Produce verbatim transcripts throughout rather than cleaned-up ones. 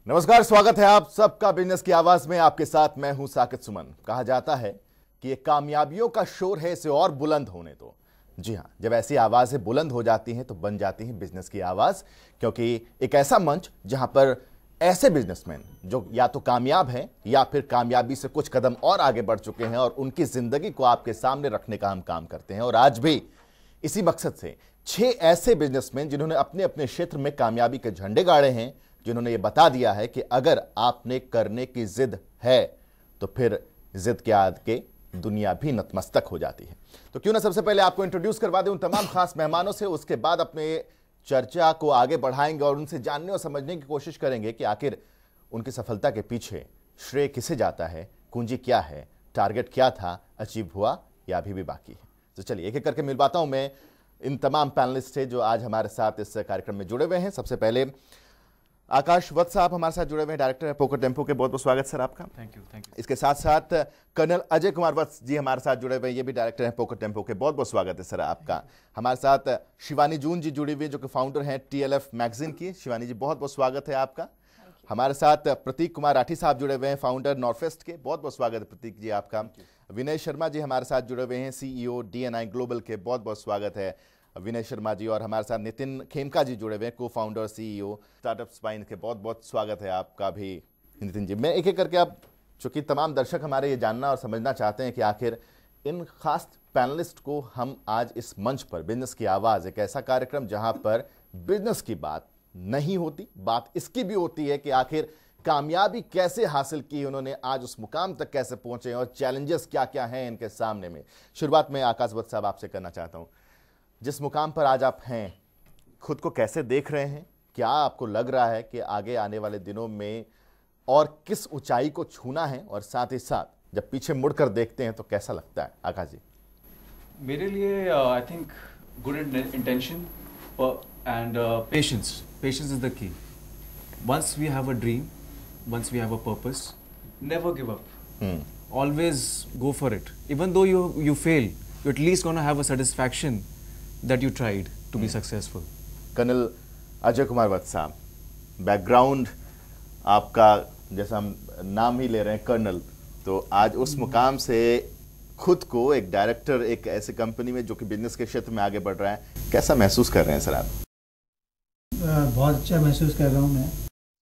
नमस्कार, स्वागत है आप सबका बिजनेस की आवाज में। आपके साथ मैं हूं साकिब सुमन। कहा जाता है कि ये कामयाबियों का शोर है, इसे और बुलंद होने दो। जी हां, जब ऐसी आवाजें बुलंद हो जाती हैं तो बन जाती हैं बिजनेस की आवाज, क्योंकि एक ऐसा मंच जहां पर ऐसे बिजनेसमैन जो या तो कामयाब हैं या फिर कामयाबी से कुछ कदम और आगे बढ़ चुके हैं और उनकी जिंदगी को आपके सामने रखने का हम काम करते हैं। और आज भी इसी मकसद से छह ऐसे बिजनेसमैन जिन्होंने अपने अपने क्षेत्र में कामयाबी के झंडे गाड़े हैं, जिन्होंने ये बता दिया है कि अगर आपने करने की जिद है तो फिर जिद के आगे दुनिया भी नतमस्तक हो जाती है। तो क्यों ना सबसे पहले आपको इंट्रोड्यूस करवा दें उन तमाम खास मेहमानों से। उसके बाद अपने चर्चा को आगे बढ़ाएंगे और उनसे जानने और समझने की कोशिश करेंगे कि आखिर उनकी सफलता के पीछे श्रेय किसे जाता है, कुंजी क्या है, टारगेट क्या था, अचीव हुआ या अभी भी बाकी है। तो चलिए एक एक करके मिलवाता हूं मैं इन तमाम पैनलिस्ट से जो आज हमारे साथ इस कार्यक्रम में जुड़े हुए हैं। सबसे पहले आकाश वत्स साहब हमारे साथ जुड़े हुए हैं, डायरेक्टर है पोकर टेम्पो के। बहुत बहुत स्वागत सर आपका। Thank you thank you. इसके साथ साथ कर्नल अजय कुमार वत्स जी हमारे साथ जुड़े हुए हैं, ये भी डायरेक्टर हैं पोकर टेम्पो के। बहुत बहुत स्वागत है सर आपका। हमारे साथ शिवानी जून जी जुड़ी हुई हैं जो कि फाउंडर हैं टीएलएफ मैगजीन की। शिवानी जी बहुत बहुत स्वागत है आपका। हमारे साथ प्रतीक कुमार राठी साहब जुड़े हुए हैं, फाउंडर नॉर्थवेस्ट के। बहुत बहुत स्वागत है प्रतीक जी आपका। विनय शर्मा जी हमारे साथ जुड़े हुए हैं, सीईओ डीएनआई ग्लोबल के। बहुत बहुत स्वागत है विनय शर्मा जी। और हमारे साथ नितिन खेमका जी जुड़े हुए हैं, को फाउंडर सीईओ स्टार्टअप स्पाइन के। बहुत बहुत स्वागत है आपका भी नितिन जी। मैं एक एक करके, आप चूंकि तमाम दर्शक हमारे ये जानना और समझना चाहते हैं कि आखिर इन खास पैनलिस्ट को हम आज इस मंच पर, बिजनेस की आवाज़, एक ऐसा कार्यक्रम जहां पर बिजनेस की बात नहीं होती, बात इसकी भी होती है कि आखिर कामयाबी कैसे हासिल की उन्होंने, आज उस मुकाम तक कैसे पहुंचे और चैलेंजेस क्या क्या हैं इनके सामने में। शुरुआत में आकाश वत्स साहब आपसे करना चाहता हूं। जिस मुकाम पर आज आप हैं, खुद को कैसे देख रहे हैं? क्या आपको लग रहा है कि आगे आने वाले दिनों में और किस ऊंचाई को छूना है? और साथ ही साथ जब पीछे मुड़कर देखते हैं तो कैसा लगता है? आकाश जी। मेरे लिए I think good intention and patience patience is the key. Once we have a dream, once we have a purpose, never give up, always go for it. Even though you you fail, you at least gonna have a satisfaction that you tried to be successful. Colonel Ajay Kumar Vats साहब, background आपका, जैसा हम नाम ही ले रहे हैं colonel, तो आज उस मुकाम से खुद को एक डायरेक्टर एक ऐसी कंपनी में जो कि बिजनेस के क्षेत्र में आगे बढ़ रहा है, कैसा महसूस कर रहे हैं सर आप? बहुत अच्छा महसूस कर रहा हूँ मैं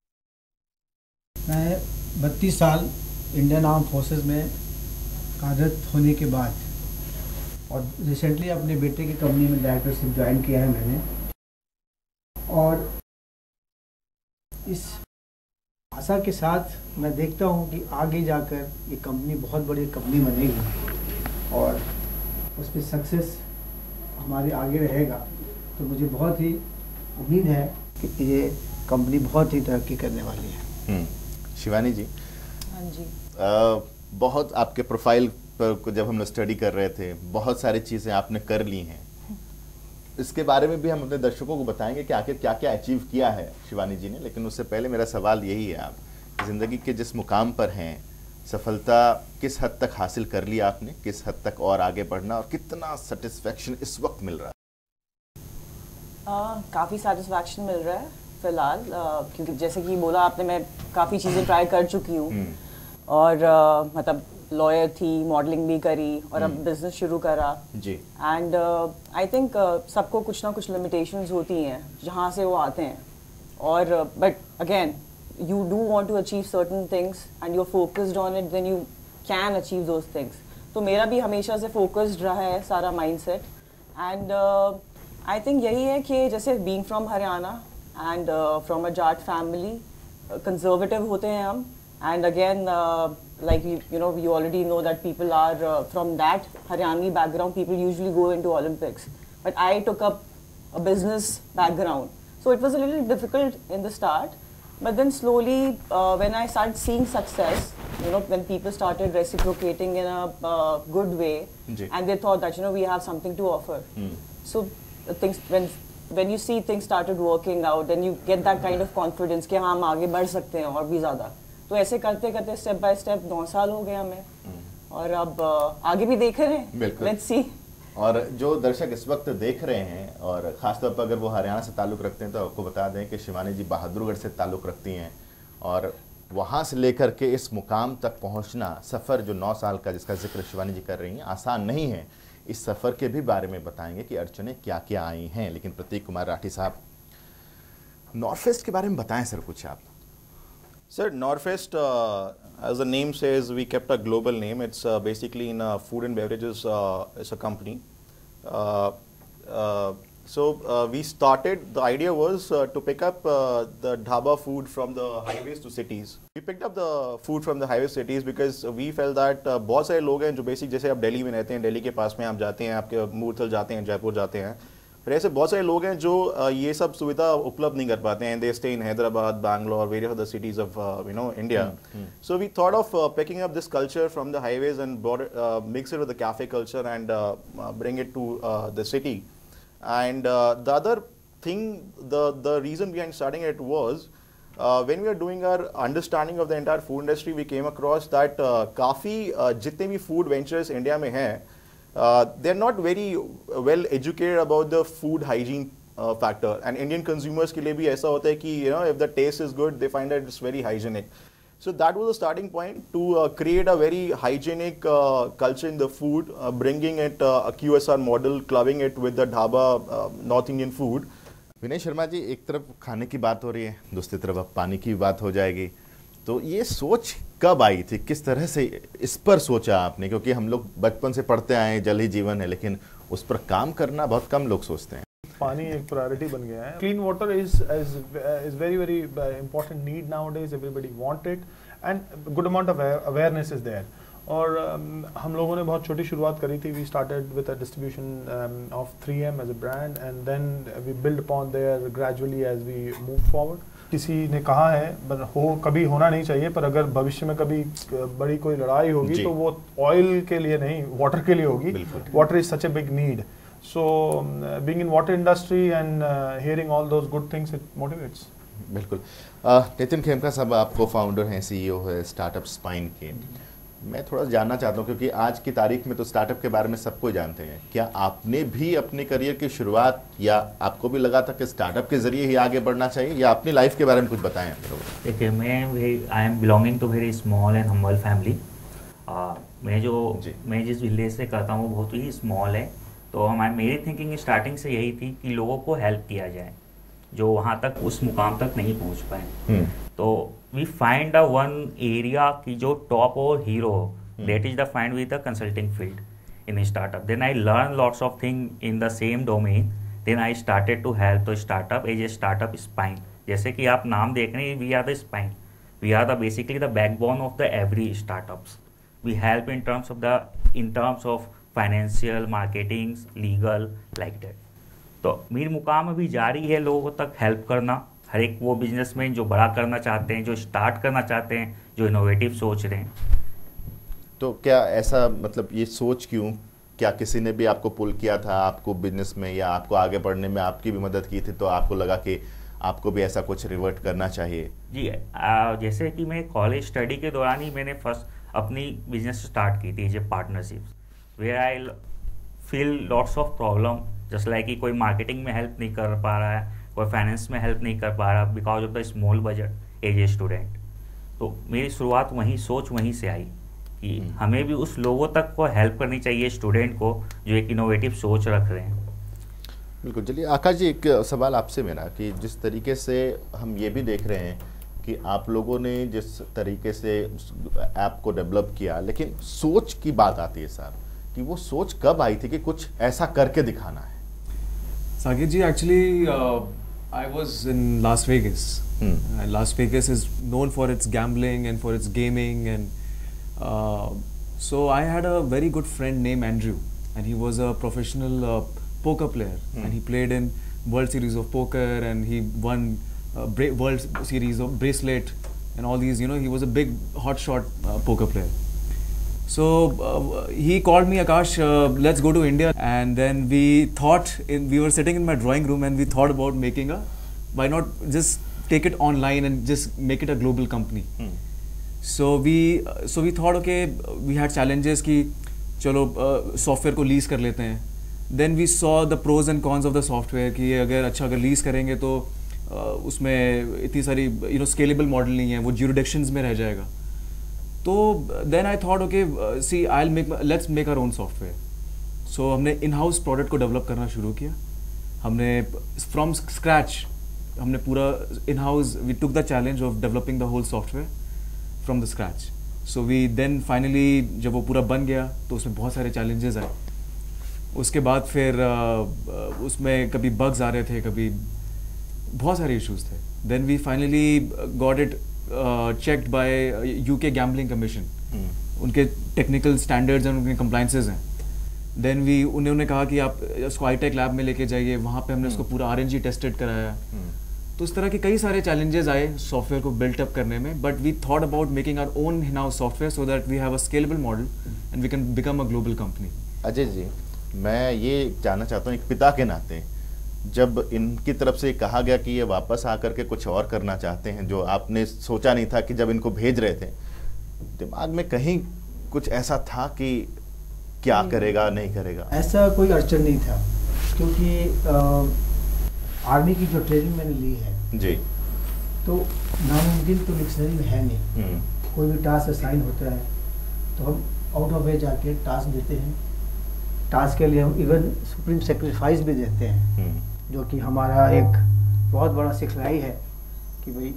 मैं बत्तीस साल इंडियन आर्म फोर्सेस में कार्यरत होने के बाद और रिसेंटली अपने बेटे की कंपनी में डायरेक्टरशिप ज्वाइन किया है मैंने, और इस आशा के साथ मैं देखता हूँ कि आगे जाकर ये कंपनी बहुत बड़ी कंपनी बनेगी और उस पर सक्सेस हमारे आगे रहेगा। तो मुझे बहुत ही उम्मीद है कि ये कंपनी बहुत ही तरक्की करने वाली है। शिवानी जी। हाँ जी। आ, बहुत आपके प्रोफाइल पर जब हम स्टडी कर रहे थे, बहुत सारी चीज़ें आपने कर ली हैं। इसके बारे में भी हम अपने दर्शकों को बताएंगे कि आखिर क्या क्या अचीव किया है शिवानी जी ने। लेकिन उससे पहले मेरा सवाल यही है, आप ज़िंदगी के जिस मुकाम पर हैं, सफलता किस हद तक हासिल कर ली आपने, किस हद तक और आगे बढ़ना, और कितना सेटिस्फैक्शन इस वक्त मिल रहा है? काफ़ी सेटिस्फैक्शन मिल रहा है फ़िलहाल, क्योंकि जैसे कि बोला आपने, मैं काफ़ी चीज़ें ट्राई कर चुकी हूँ और आ, मतलब लॉयर थी, मॉडलिंग भी करी और अब बिजनेस शुरू करा जी। एंड आई थिंक सबको कुछ ना कुछ लिमिटेशंस होती हैं जहाँ से वो आते हैं, और but again you do want to achieve certain things and you are focused on it, then you can achieve those things. तो मेरा भी हमेशा से फोकस्ड रहा है सारा माइंडसेट, एंड आई थिंक यही है कि जैसे being from Haryana and from a Jat family, conservative होते हैं हम, and again uh, like you, you know you already know that people are uh, from that Haryanvi background, people usually go into Olympics, but I took up a business background, so it was a little difficult in the start, but then slowly uh, when I started seeing success, you know, when people started reciprocating in a uh, good way, Jee. and they thought that, you know, we have something to offer, hmm. so uh, things when when you see things started working out, then you get that kind of confidence कि हाँ हम आगे बढ़ सकते हैं और भी ज़्यादा। तो ऐसे करते करते स्टेप बाय स्टेप नौ साल हो गया हमें, और अब आगे भी देख रहे हैं, लेट्स सी। और जो दर्शक इस वक्त देख रहे हैं, और ख़ासतौर पर अगर वो हरियाणा से ताल्लुक़ रखते हैं, तो आपको बता दें कि शिवानी जी बहादुरगढ़ से ताल्लुक़ रखती हैं और वहाँ से लेकर के इस मुकाम तक पहुँचना सफ़र जो नौ साल का जिसका जिक्र शिवानी जी कर रही हैं आसान नहीं है। इस सफ़र के भी बारे में बताएंगे कि अड़चनें क्या क्या आई हैं। लेकिन प्रतीक कुमार राठी साहब, नॉर्थफेस्ट के बारे में बताएं सर कुछ आप। Sir, Northfest, uh, as the name says, we kept a global name. It's uh, basically in uh, food and beverages. Uh, it's a company. Uh, uh, so uh, we started. The idea was uh, to pick up uh, the dhaba food from the highways to cities. We picked up the food from the highways cities because we felt that uh, बहुत सारे लोग हैं जो basic जैसे आप दिल्ली में रहते हैं, दिल्ली के पास में आप जाते हैं, आपके मूर्थल जाते हैं, जयपुर जाते हैं, फिर ऐसे बहुत सारे लोग हैं जो ये सब सुविधा उपलब्ध नहीं कर पाते हैं. They stay in Hyderabad, Bangalore, various other cities of you know India. So we thought of picking up this culture from the highways and mix it with the cafe culture and bring it to the city. And the other thing, the the reason behind starting it was when we are doing our understanding of the entire food industry, we came across that काफ़ी जितने भी food ventures India में हैं, Uh, they're not very well educated about the food hygiene uh, factor. And Indian consumers के लिए भी ऐसा होता है कि you know if the taste is good, they find that it's very hygienic. So that was the starting point to uh, create a very hygienic uh, culture in the food, uh, bringing it uh, a Q S R model, clubbing it with the dhaba uh, North Indian food. Vinay Sharma ji, एक तरफ खाने की बात हो रही है, दूसरी तरफ अब पानी की बात हो जाएगी, तो ये सोच कब आई थी, किस तरह से इस पर सोचा आपने? क्योंकि हम लोग बचपन से पढ़ते आए हैं जल ही जीवन है, लेकिन उस पर काम करना बहुत कम लोग सोचते हैं. पानी एक प्रायोरिटी बन गया है. Clean water is is is very very important need nowadays. Everybody want it and good amount of awareness is there. और um, हम लोगों ने बहुत छोटी शुरुआत करी थी. We started with a distribution of three M as a brand and then we build upon there gradually as we move forward. किसी ने कहा है पर हो कभी होना नहीं चाहिए, पर अगर भविष्य में कभी बड़ी कोई लड़ाई होगी तो वो ऑयल के लिए नहीं, वाटर के लिए होगी. Water is such a big need. So being in water industry and hearing all those good things, it motivates. बिल्कुल. uh, नितिन खेमका साहब, आप को फाउंडर हैं, सीईओ है स्टार्टअप स्पाइन के. मैं थोड़ा जानना चाहता हूँ क्योंकि आज की तारीख में तो स्टार्टअप के बारे में सबको जानते हैं. क्या आपने भी अपने करियर की शुरुआत, या आपको भी लगा था कि स्टार्टअप के जरिए ही आगे बढ़ना चाहिए, या अपनी लाइफ के बारे में कुछ बताएं? देखिए, मैं I am belonging to very small and humble family. मैं जो मैं जिस विलेज से करता हूँ वो बहुत ही स्मॉल है. तो हमारी मेरी थिंकिंग स्टार्टिंग से यही थी कि लोगों को हेल्प किया जाए जो वहाँ तक उस मुकाम तक नहीं पहुँच पाए. तो we find a one area की जो टॉप और hero, that is the find with the consulting field in startup. Then I learn lots of thing in the same domain. Then I started to help the startup as a startup spine. जैसे कि आप नाम देख रहे हैं, we are the spine. We are the basically the backbone of the every startups. We help in terms of the in terms of financial, marketing, legal, like that. तो मेरी मुकाम अभी जारी है लोगों तक हेल्प करना. हर एक वो बिजनेसमैन जो बड़ा करना चाहते हैं, जो स्टार्ट करना चाहते हैं, जो इनोवेटिव सोच रहे हैं. तो क्या ऐसा, मतलब ये सोच क्यों? क्या किसी ने भी आपको पुल किया था आपको बिजनेस में, या आपको आगे बढ़ने में आपकी भी मदद की थी, तो आपको लगा कि आपको भी ऐसा कुछ रिवर्ट करना चाहिए? जी, आ, जैसे कि मैं कॉलेज स्टडी के दौरान ही मैंने फर्स्ट अपनी बिजनेस स्टार्ट की थी, जो partnerships, where I feel lots of problem, just like कि कोई मार्केटिंग में हेल्प नहीं कर पा रहा है, कोई फाइनेंस में हेल्प नहीं कर पा रहा because of the small budget as a student. तो मेरी शुरुआत वहीं, सोच वहीं से आई कि हमें भी उस लोगों तक को हेल्प करनी चाहिए, स्टूडेंट को जो एक इनोवेटिव सोच रख रहे हैं. बिल्कुल. चलिए आकाश जी, एक सवाल आपसे मेरा कि जिस तरीके से हम ये भी देख रहे हैं कि आप लोगों ने जिस तरीके से ऐप को डेवलप किया, लेकिन सोच की बात आती है साहब, कि वो सोच कब आई थी कि कुछ ऐसा करके दिखाना है? Saket ji, actually, uh, I was in Las Vegas. Hmm. Uh, Las Vegas is known for its gambling and for its gaming, and uh, so I had a very good friend named Andrew, and he was a professional uh, poker player, hmm. and he played in World Series of Poker, and he won uh, bra- World Series of Bracelet, and all these. You know, he was a big hotshot uh, poker player. So uh, he called me, Akash, uh, let's go to India. And then we thought, in, we were sitting in my drawing room and we thought about making a, why not just take it online and just make it a global company. Hmm. So we uh, so we thought, okay, we had challenges कि चलो software uh, को lease कर लेते हैं. Then we saw the pros and cons of the software कि अगर अच्छा अगर लीज करेंगे तो उसमें इतनी सारी यू नो स्केलेबल मॉडल नहीं है, वो ज्यूरिडिक्शंस में रह जाएगा. तो then I thought okay see I will make let's make our own software. So हमने इन हाउस प्रोडक्ट को डेवलप करना शुरू किया. हमने फ्रॉम स्क्रैच हमने पूरा in house we took the challenge of developing the whole software from the scratch. So we then finally जब वो पूरा बन गया तो उसमें बहुत सारे चैलेंजेस आए. उसके बाद फिर uh, उसमें कभी बग्स आ रहे थे, कभी बहुत सारे इश्यूज थे. Then we finally got it checked by UK gambling commission. उनके टेक्निकल स्टैंडर्ड्स एंड उनके कंप्लाइंसेस हैं. देन वी उन्होंने कहा कि आप उसको हाईटेक लैब में लेके जाइए, वहाँ पे हमने उसको पूरा आर एन जी टेस्टेड कराया. तो इस तरह के कई सारे चैलेंजेस आए सॉफ्टवेयर को बिल्ट अप करने में. But we thought about making our own in house software so that we have a scalable model and we can become a global company. Ajay ji, मैं ये जानना चाहता हूँ एक पिता के नाते, जब इनकी तरफ से कहा गया कि ये वापस आकर के कुछ और करना चाहते हैं जो आपने सोचा नहीं था, कि जब इनको भेज रहे थे दिमाग में कहीं कुछ ऐसा था कि क्या करेगा नहीं करेगा? ऐसा कोई अड़चन नहीं था, क्योंकि आ, आर्मी की जो ट्रेनिंग मैंने ली है जी, तो नामुमकिन तो डिक्शनरी में है नहीं. कोई भी टास्क असाइन होता है तो हम आउट ऑफ वे जाके टास्क देते हैं. टास्क के लिए हम इवन सुप्रीम सेक्रीफाइस भी देते हैं, जो कि हमारा एक बहुत बड़ा सिखलाई है कि भाई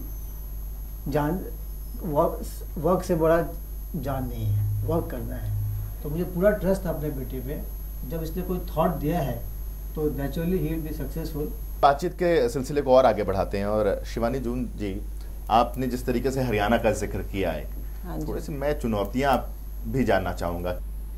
जान वर्क वर्क से बड़ा जान नहीं है, वर्क करना है. तो मुझे पूरा ट्रस्ट था अपने बेटे पे. जब इसने कोई थॉट दिया है तो नेचुरली ही विल बी सक्सेसफुल. बातचीत के सिलसिले को और आगे बढ़ाते हैं. और शिवानी जून जी, आपने जिस तरीके से हरियाणा का जिक्र किया है, हाँ थोड़ी सी मैं चुनौतियां भी जानना चाहूँगा.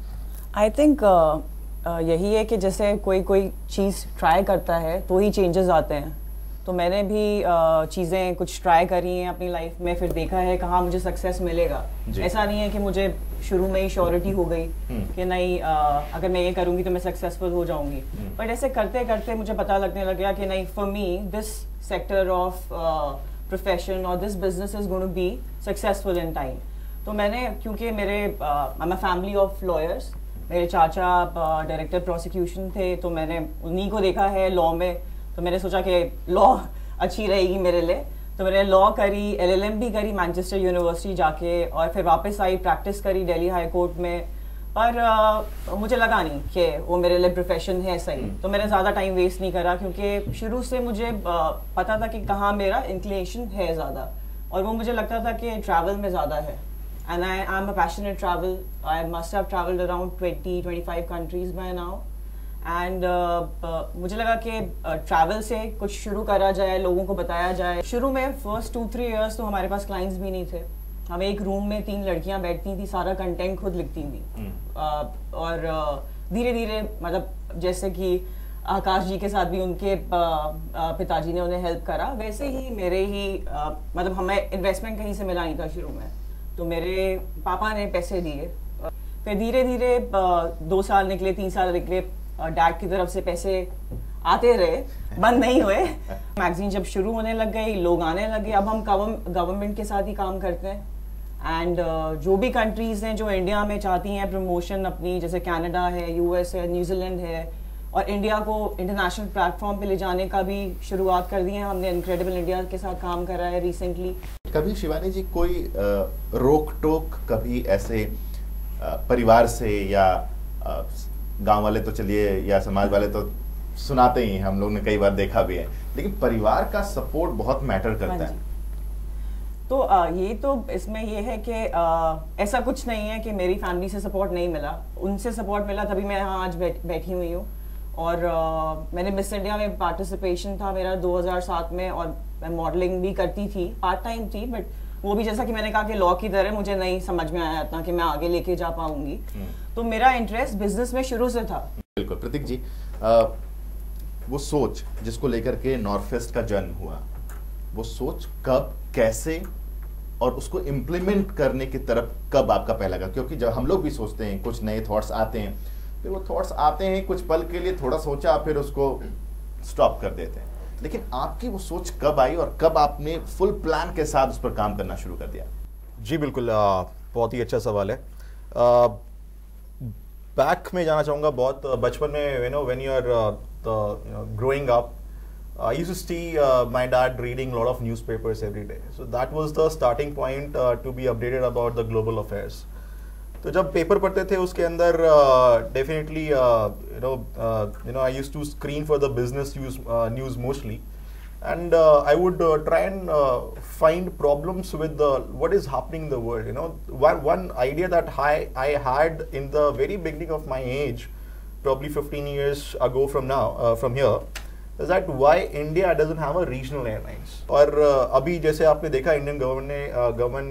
आई थिंक uh, uh, यही है कि जैसे कोई कोई चीज़ ट्राई करता है तो ही चेंजेस आते हैं. तो मैंने भी uh, चीज़ें कुछ ट्राई करी हैं अपनी लाइफ में, फिर देखा है कहाँ मुझे सक्सेस मिलेगा. ऐसा नहीं है कि मुझे शुरू में ही श्योरिटी हो गई कि नहीं uh, अगर मैं ये करूँगी तो मैं सक्सेसफुल हो जाऊँगी. बट ऐसे करते करते मुझे पता लगने लग गया कि नहीं, for me this sector of profession और this business is going to be successful in time. तो मैंने, क्योंकि मेरे I am a family of lawyers, मेरे चाचा डायरेक्टर प्रोसिक्यूशन थे, तो मैंने उन्हीं को देखा है लॉ में. तो मैंने सोचा कि लॉ अच्छी रहेगी मेरे लिए. तो मैंने लॉ करी, एल एल एम भी करी मैनचेस्टर यूनिवर्सिटी जाके, और फिर वापस आई, प्रैक्टिस करी दिल्ली हाई कोर्ट में. पर uh, मुझे लगा नहीं कि वो मेरे लिए प्रोफेशन है सही. तो मैंने ज़्यादा टाइम वेस्ट नहीं करा, क्योंकि शुरू से मुझे uh, पता था कि कहाँ मेरा इंक्लिनेशन है ज़्यादा, और वो मुझे लगता था कि ट्रैवल में ज़्यादा है. And I am a passionate travel. I must have traveled around twenty, twenty-five countries by now. And uh, uh, मुझे लगा कि ट्रैवल uh, से कुछ शुरू करा जाए, लोगों को बताया जाए. शुरू में फर्स्ट टू थ्री इयर्स तो हमारे पास क्लाइंट्स भी नहीं थे. हम एक रूम में तीन लड़कियां बैठती थी, सारा कंटेंट खुद लिखती थी. uh, और धीरे uh, धीरे मतलब जैसे कि आकाश जी के साथ भी उनके पिताजी ने उन्हें हेल्प करा, वैसे ही मेरे ही uh, मतलब हमें इन्वेस्टमेंट कहीं से मिला नहीं था शुरू में. तो मेरे पापा ने पैसे दिए. फिर धीरे धीरे दो साल निकले, तीन साल निकले, डैड की तरफ से पैसे आते रहे, बंद नहीं हुए. मैगजीन जब शुरू होने लग गई, लोग आने लगे. अब हम गवर्नमेंट के साथ ही काम करते हैं. एंड uh, जो भी कंट्रीज हैं जो इंडिया में चाहती हैं प्रमोशन अपनी, जैसे कनाडा है, यूएस है, न्यूजीलैंड है, और इंडिया को इंटरनेशनल प्लेटफॉर्म पे ले जाने का भी शुरुआत कर दी है. हमने इनक्रेडिबल इंडिया के साथ काम करा है रिसेंटली. कभी शिवानी जी कोई रोक टोक कभी ऐसे आ, परिवार से या गांव वाले तो चलिए या समाज वाले तो सुनाते ही हैं, हम लोग ने कई बार देखा भी है, लेकिन परिवार का सपोर्ट बहुत मैटर करता है. तो आ, ये तो इसमें ये है कि आ, ऐसा कुछ नहीं है कि मेरी फैमिली से सपोर्ट नहीं मिला. उनसे सपोर्ट मिला तभी मैं यहाँ आज बैठ, बैठी हुई हूँ. और आ, मैंने मिस इंडिया में पार्टिसिपेशन था मेरा दो हज़ार सात में, और मैं मॉडलिंग भी करती थी, पार्ट टाइम थी. बट वो भी जैसा कि मैंने कहा कि लॉ की तरह मुझे नहीं समझ में आया था कि मैं आगे लेके जा पाऊंगी. तो मेरा इंटरेस्ट बिजनेस में शुरू से था. बिल्कुल. प्रतीक जी, आ, वो सोच जिसको लेकर के नॉर्थफेस्ट का जन्म हुआ, वो सोच कब, कैसे, और उसको इम्प्लीमेंट करने की तरफ कब आपका पहला कदम? क्योंकि जब हम लोग भी सोचते हैं, कुछ नए थॉट्स आते हैं, फिर वो थॉट्स आते हैं कुछ पल के लिए, थोड़ा सोचा, फिर उसको स्टॉप कर देते हैं. लेकिन आपकी वो सोच कब आई और कब आपने फुल प्लान के साथ उस पर काम करना शुरू कर दिया? जी बिल्कुल, बहुत ही अच्छा सवाल है. बैक में जाना चाहूँगा बहुत बचपन में. You know when you are growing up, I used to see uh, my dad reading a lot of newspapers every day. So that was the starting point uh, to be updated about the global affairs. तो जब paper पढ़ते थे उसके अंदर definitely you know you know I used to screen for the business news news mostly and uh, I would uh, try and uh, find problems with the what is happening in the world. You know, one one idea that I I had in the very beginning of my age, probably fifteen years ago from now, uh, from here, is that why India doesn't have a regional airlines. और uh, अभी जैसे आपने देखा Indian government ने government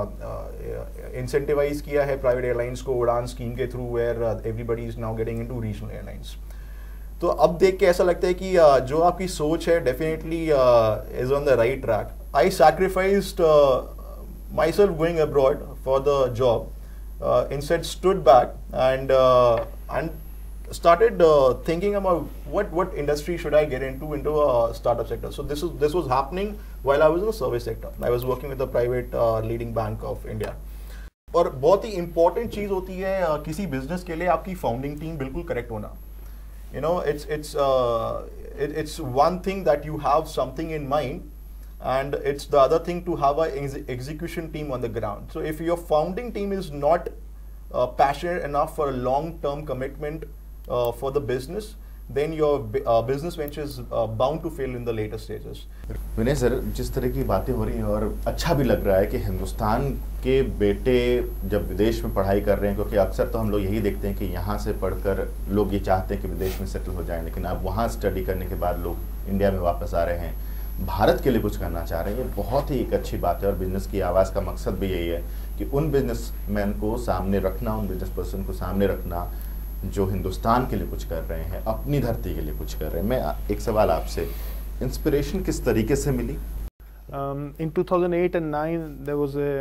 ने incentivise किया है private airlines को उड़ान स्कीम के through, where everybody is now getting into regional airlines. तो अब देख के ऐसा लगता है कि uh, जो आपकी सोच है definitely is on the right track. I sacrificed my self going abroad for the job, instead stood back and and started uh, thinking about what what industry should I get into into a startup sector. So this is this was happening while I was in the service sector. I was working with a private uh, leading bank of India. और बहुत ही important चीज़ होती है uh, किसी business के लिए आपकी founding team बिल्कुल correct होना. You know, it's it's uh, it, it's one thing that you have something in mind, and it's the other thing to have a ex execution team on the ground. So if your founding team is not uh, passionate enough for a long-term commitment uh, for the business, then your uh, business venture is uh, bound to fail in the later stages. Vinay sir, जिस तरह की बातें हो रही हैं और अच्छा भी लग रहा है कि हिंदुस्तान के बेटे जब विदेश में पढ़ाई कर रहे हैं, क्योंकि अक्सर तो हम लोग यही देखते हैं कि यहाँ से पढ़कर लोग ये चाहते हैं कि विदेश में सेटल हो जाएं, लेकिन अब वहाँ स्टडी करने के बाद लोग इंडिया में वापस आ रहे हैं, भारत के लिए कुछ करना चाह रहे हैं. ये बहुत ही एक अच्छी बात है और बिजनेस की आवाज़ का मकसद भी यही है कि उन बिजनेसमैन को सामने रखना, उन बिजनेस पर्सन को सामने रखना जो हिंदुस्तान के लिए कुछ कर रहे हैं, अपनी धरती के लिए कुछ कर रहे हैं. मैं एक सवाल आपसे, इंस्पिरेशन किस तरीके से मिली? In two thousand eight and nine there was a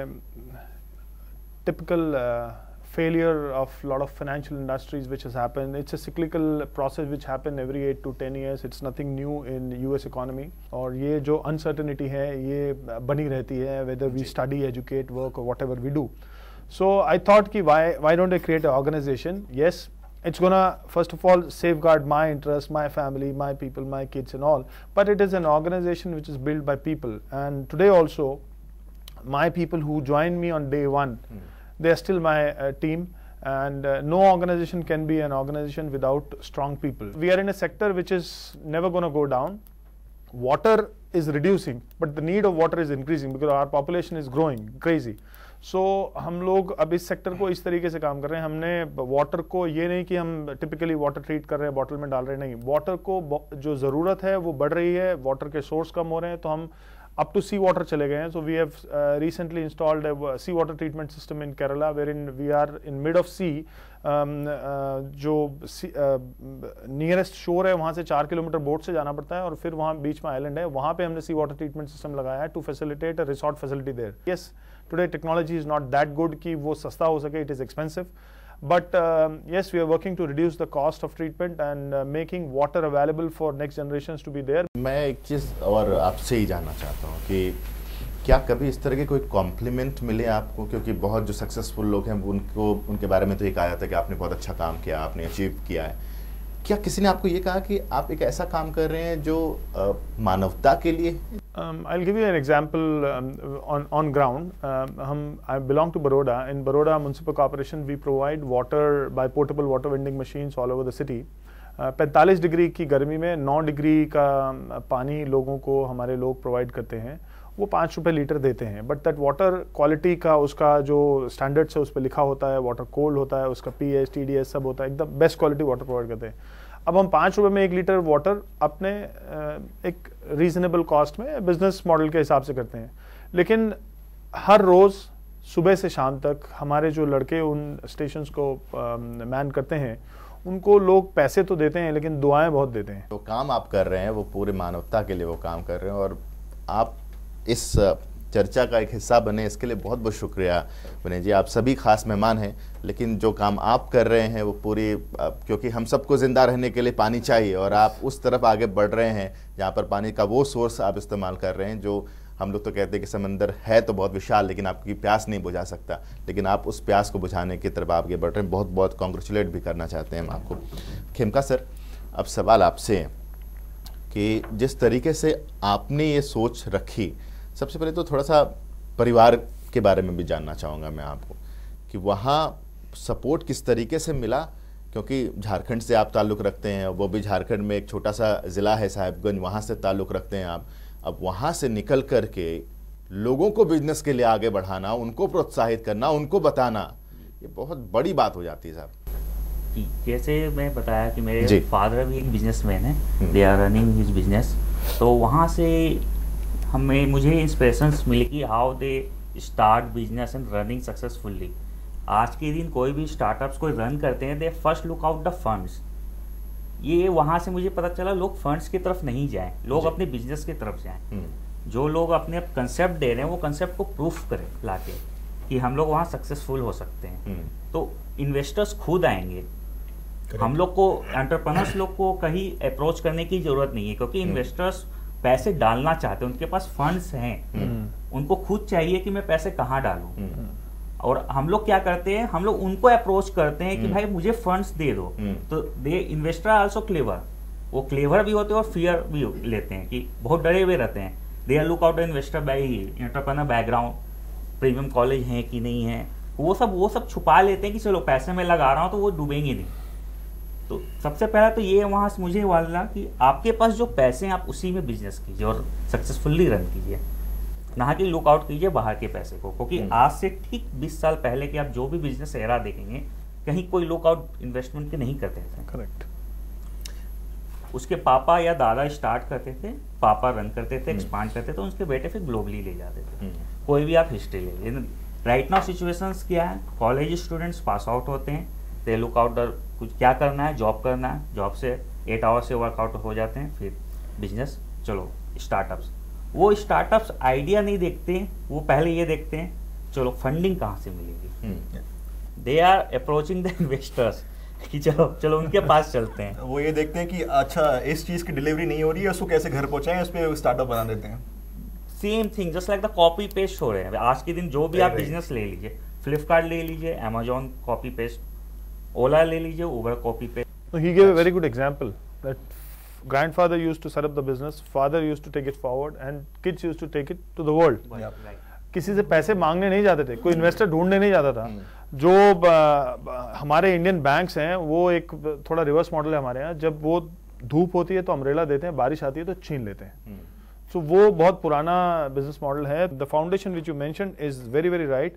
typical uh, failure of a lot of financial industries which has happened. It's a cyclical process which happen every eight to ten years. It's nothing new in U S economy. और ये जो uncertainty है ये बनी रहती है whether we study, educate, work or whatever we do. So I thought कि why why don't I create an organization? Yes, it's gonna first of all safeguard my interests, my family, my people, my kids and all, but it is an organization which is built by people. And today also my people who joined me on day one, mm. they are still my uh, team, and uh, no organization can be an organization without strong people. We are in a sector which is never going to go down. Water is reducing, but the need of water is increasing because our population is growing crazy. So so, हम लोग अब इस sector को इस तरीके से काम कर रहे हैं. हमने वाटर को ये नहीं कि हम टिपिकली वाटर ट्रीट कर रहे हैं, बॉटल में डाल रहे हैं, नहीं. वाटर को जो ज़रूरत है वो बढ़ रही है, वाटर के सोर्स कम हो रहे हैं, तो हम अप टू सी वाटर चले गए हैं. So we have recently installed sea water treatment system in Kerala, where in we are in mid of sea. जो नियरेस्ट शोर है वहाँ से चार किलोमीटर बोट से जाना पड़ता है और फिर वहाँ बीच में आइलैंड है, वहाँ पे हमने सी वाटर ट्रीटमेंट सिस्टम लगाया है to facilitate a resort facility there. Yes, today technology is not that good कि वो सस्ता हो सके, it is expensive, but uh, yes, we are working to reduce the cost of treatment and uh, making water available for next generations to be there. मैं एक चीज़ और आपसे ही जानना चाहता हूँ कि क्या कभी इस तरह के कोई कॉम्प्लीमेंट मिले आपको, क्योंकि बहुत जो सक्सेसफुल लोग हैं उनको उनके बारे में तो ये कहा जाता है कि आपने बहुत अच्छा काम किया, आपने अचीव किया है. क्या किसी ने आपको ये कहा कि आप एक ऐसा काम कर रहे हैं जो uh, मानवता के लिए? um, I'll give you an example um, on on ground. Um, हम I belong to Baroda. In Baroda Municipal Corporation, we provide water by portable water vending machines all over the city. पैंतालीस degree की गर्मी में नौ degree का पानी लोगों को हमारे लोग प्रोवाइड करते हैं. वो पाँच रुपये लीटर देते हैं, बट दैट वाटर क्वालिटी का उसका जो स्टैंडर्ड्स है उस पर लिखा होता है, वाटर कोल्ड होता है, उसका P H T D S सब होता है, एकदम बेस्ट क्वालिटी वाटर प्रोवाइड करते हैं. अब हम पाँच रुपये में एक लीटर वाटर अपने एक रीजनेबल कॉस्ट में बिजनेस मॉडल के हिसाब से करते हैं, लेकिन हर रोज़ सुबह से शाम तक हमारे जो लड़के उन स्टेशंस को मैन करते हैं उनको लोग पैसे तो देते हैं लेकिन दुआएं बहुत देते हैं. तो काम आप कर रहे हैं वो पूरे मानवता के लिए वो काम कर रहे हैं और आप इस चर्चा का एक हिस्सा बने, इसके लिए बहुत बहुत शुक्रिया विनय जी. आप सभी खास मेहमान हैं, लेकिन जो काम आप कर रहे हैं वो पूरी, क्योंकि हम सबको ज़िंदा रहने के लिए पानी चाहिए और आप उस तरफ आगे बढ़ रहे हैं जहाँ पर पानी का वो सोर्स आप इस्तेमाल कर रहे हैं जो हम लोग तो कहते हैं कि समंदर है तो बहुत विशाल लेकिन आपकी प्यास नहीं बुझा सकता, लेकिन आप उस प्यास को बुझाने की तरफ आगे बढ़ रहे हैं. बहुत बहुत कॉन्ग्रेचुलेट भी करना चाहते हैं हम आपको. खेमका सर, अब सवाल आपसे है कि जिस तरीके से आपने ये सोच रखी, सबसे पहले तो थोड़ा सा परिवार के बारे में भी जानना चाहूँगा मैं आपको कि वहाँ सपोर्ट किस तरीके से मिला, क्योंकि झारखंड से आप ताल्लुक़ रखते हैं, वो भी झारखंड में एक छोटा सा ज़िला है साहिबगंज, वहाँ से ताल्लुक़ रखते हैं आप। अब वहाँ से निकल कर के लोगों को बिजनेस के लिए आगे बढ़ाना, उनको प्रोत्साहित करना, उनको बताना, ये बहुत बड़ी बात हो जाती है साहब। जैसे मैं बताया कि मेरे फादर भी एक बिजनेसमैन है, they are running his business, तो वहाँ से हमें मुझे इंस्पिरेशंस मिली कि how they start business and running successfully. आज के दिन कोई भी स्टार्टअप्स कोई रन करते हैं, they first look out the funds. ये वहाँ से मुझे पता चला लोग फंड्स की तरफ नहीं जाएं, लोग अपने बिजनेस की तरफ जाएं। जो लोग अपने कंसेप्ट दे रहे हैं वो कंसेप्ट को प्रूफ करें लाके कि हम लोग वहाँ सक्सेसफुल हो सकते हैं, तो इन्वेस्टर्स खुद आएंगे। हम लोग को एंटरप्रेन्योर्स लोग को कहीं अप्रोच करने की जरूरत नहीं है, क्योंकि इन्वेस्टर्स पैसे डालना चाहते हैं, उनके पास फंड्स हैं, उनको खुद चाहिए कि मैं पैसे कहाँ डालूं। और हम लोग क्या करते हैं, हम लोग उनको अप्रोच करते हैं कि भाई मुझे फंड्स दे दो, तो दे इन्वेस्टर आल्सो क्लेवर, वो क्लेवर भी होते हैं और फियर भी लेते हैं कि बहुत डरे हुए रहते हैं। They are look out investor by entrepreneur background, premium college है कि नहीं है, वो सब वो सब छुपा लेते हैं कि चलो पैसे मैं लगा रहा हूँ तो वो डूबेंगे नहीं। तो सबसे पहला तो ये वहाँ से मुझे वाला कि आपके पास जो पैसे हैं आप उसी में बिजनेस कीजिए और सक्सेसफुली रन कीजिए, ना कि लुक आउट कीजिए बाहर के पैसे को, क्योंकि आज से ठीक बीस साल पहले के आप जो भी बिजनेस एरा देखेंगे कहीं कोई लुक आउट इन्वेस्टमेंट के नहीं करते थे। करेक्ट। उसके पापा या दादा स्टार्ट करते थे, पापा रन करते थे, एक्सपांड करते थे, उसके बेटे फिर ग्लोबली ले जाते थे। कोई भी आप हिस्ट्री ले लीजिए। राइट नाउ सिचुएशंस क्या है, कॉलेज स्टूडेंट्स पास आउट होते हैं, दे लुक आउट द कुछ क्या करना है, जॉब करना है, जॉब से एट आवर्स से वर्कआउट हो जाते हैं, फिर बिजनेस, चलो स्टार्टअप्स। वो स्टार्टअप्स आइडिया नहीं देखते, वो पहले ये देखते हैं चलो फंडिंग कहाँ से मिलेगी। They are approaching the investors कि चलो चलो उनके पास चलते हैं। वो ये देखते हैं कि अच्छा इस चीज़ की डिलीवरी नहीं हो रही है, उसको कैसे घर पहुँचाएं, उस पर स्टार्टअप बना देते हैं। Same thing just like the copy paste हो रहे हैं आज के दिन। जो भी आप बिजनेस ले लीजिए, फ्लिपकार्ट ले लीजिए, अमेजोन कॉपी पेस्ट, ओला ले लीजिए, Uber copy paste. He gave a very good example that grandfather used to set up the business, father used to take it forward, and kids used to take it to the world. Right. किसी से पैसे मांगने नहीं जाते थे, कोई investor ढूंढने नहीं जाता था। जो ब, हमारे इंडियन बैंक्स हैं वो एक थोड़ा रिवर्स मॉडल है हमारे यहाँ। जब वो धूप होती है तो अम्ब्रेला देते हैं, बारिश आती है तो छीन लेते हैं। सो so, वो बहुत पुराना बिजनेस मॉडल है। The foundation which you mention is very very right.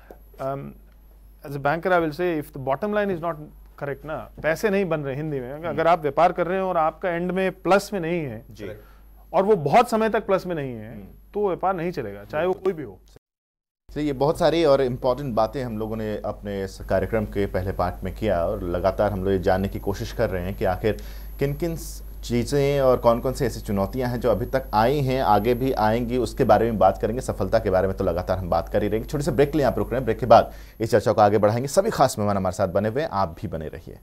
As a banker I will say if the bottom line is not correct ना, पैसे नहीं बन रहे हिंदी में, अगर आप व्यापार कर रहे हैं और आपका एंड में प्लस में नहीं है जी, और वो बहुत समय तक प्लस में नहीं है, तो व्यापार नहीं चलेगा, चाहे वो कोई भी हो। तो ये बहुत सारी और इम्पॉर्टेंट बातें हम लोगों ने अपने इस कार्यक्रम के पहले पार्ट में किया, और लगातार हम लोग ये जानने की कोशिश कर रहे हैं कि आखिर किन किन चीज़ें और कौन कौन सी ऐसी चुनौतियां हैं जो अभी तक आई हैं, आगे भी आएंगी, उसके बारे में बात करेंगे। सफलता के बारे में तो लगातार हम बात कर ही रहेंगे। छोटे से ब्रेक के लिए आप रुक रहे हैं, ब्रेक के बाद इस चर्चा को आगे बढ़ाएंगे। सभी खास मेहमान हमारे साथ बने हुए हैं, आप भी बने रहिए।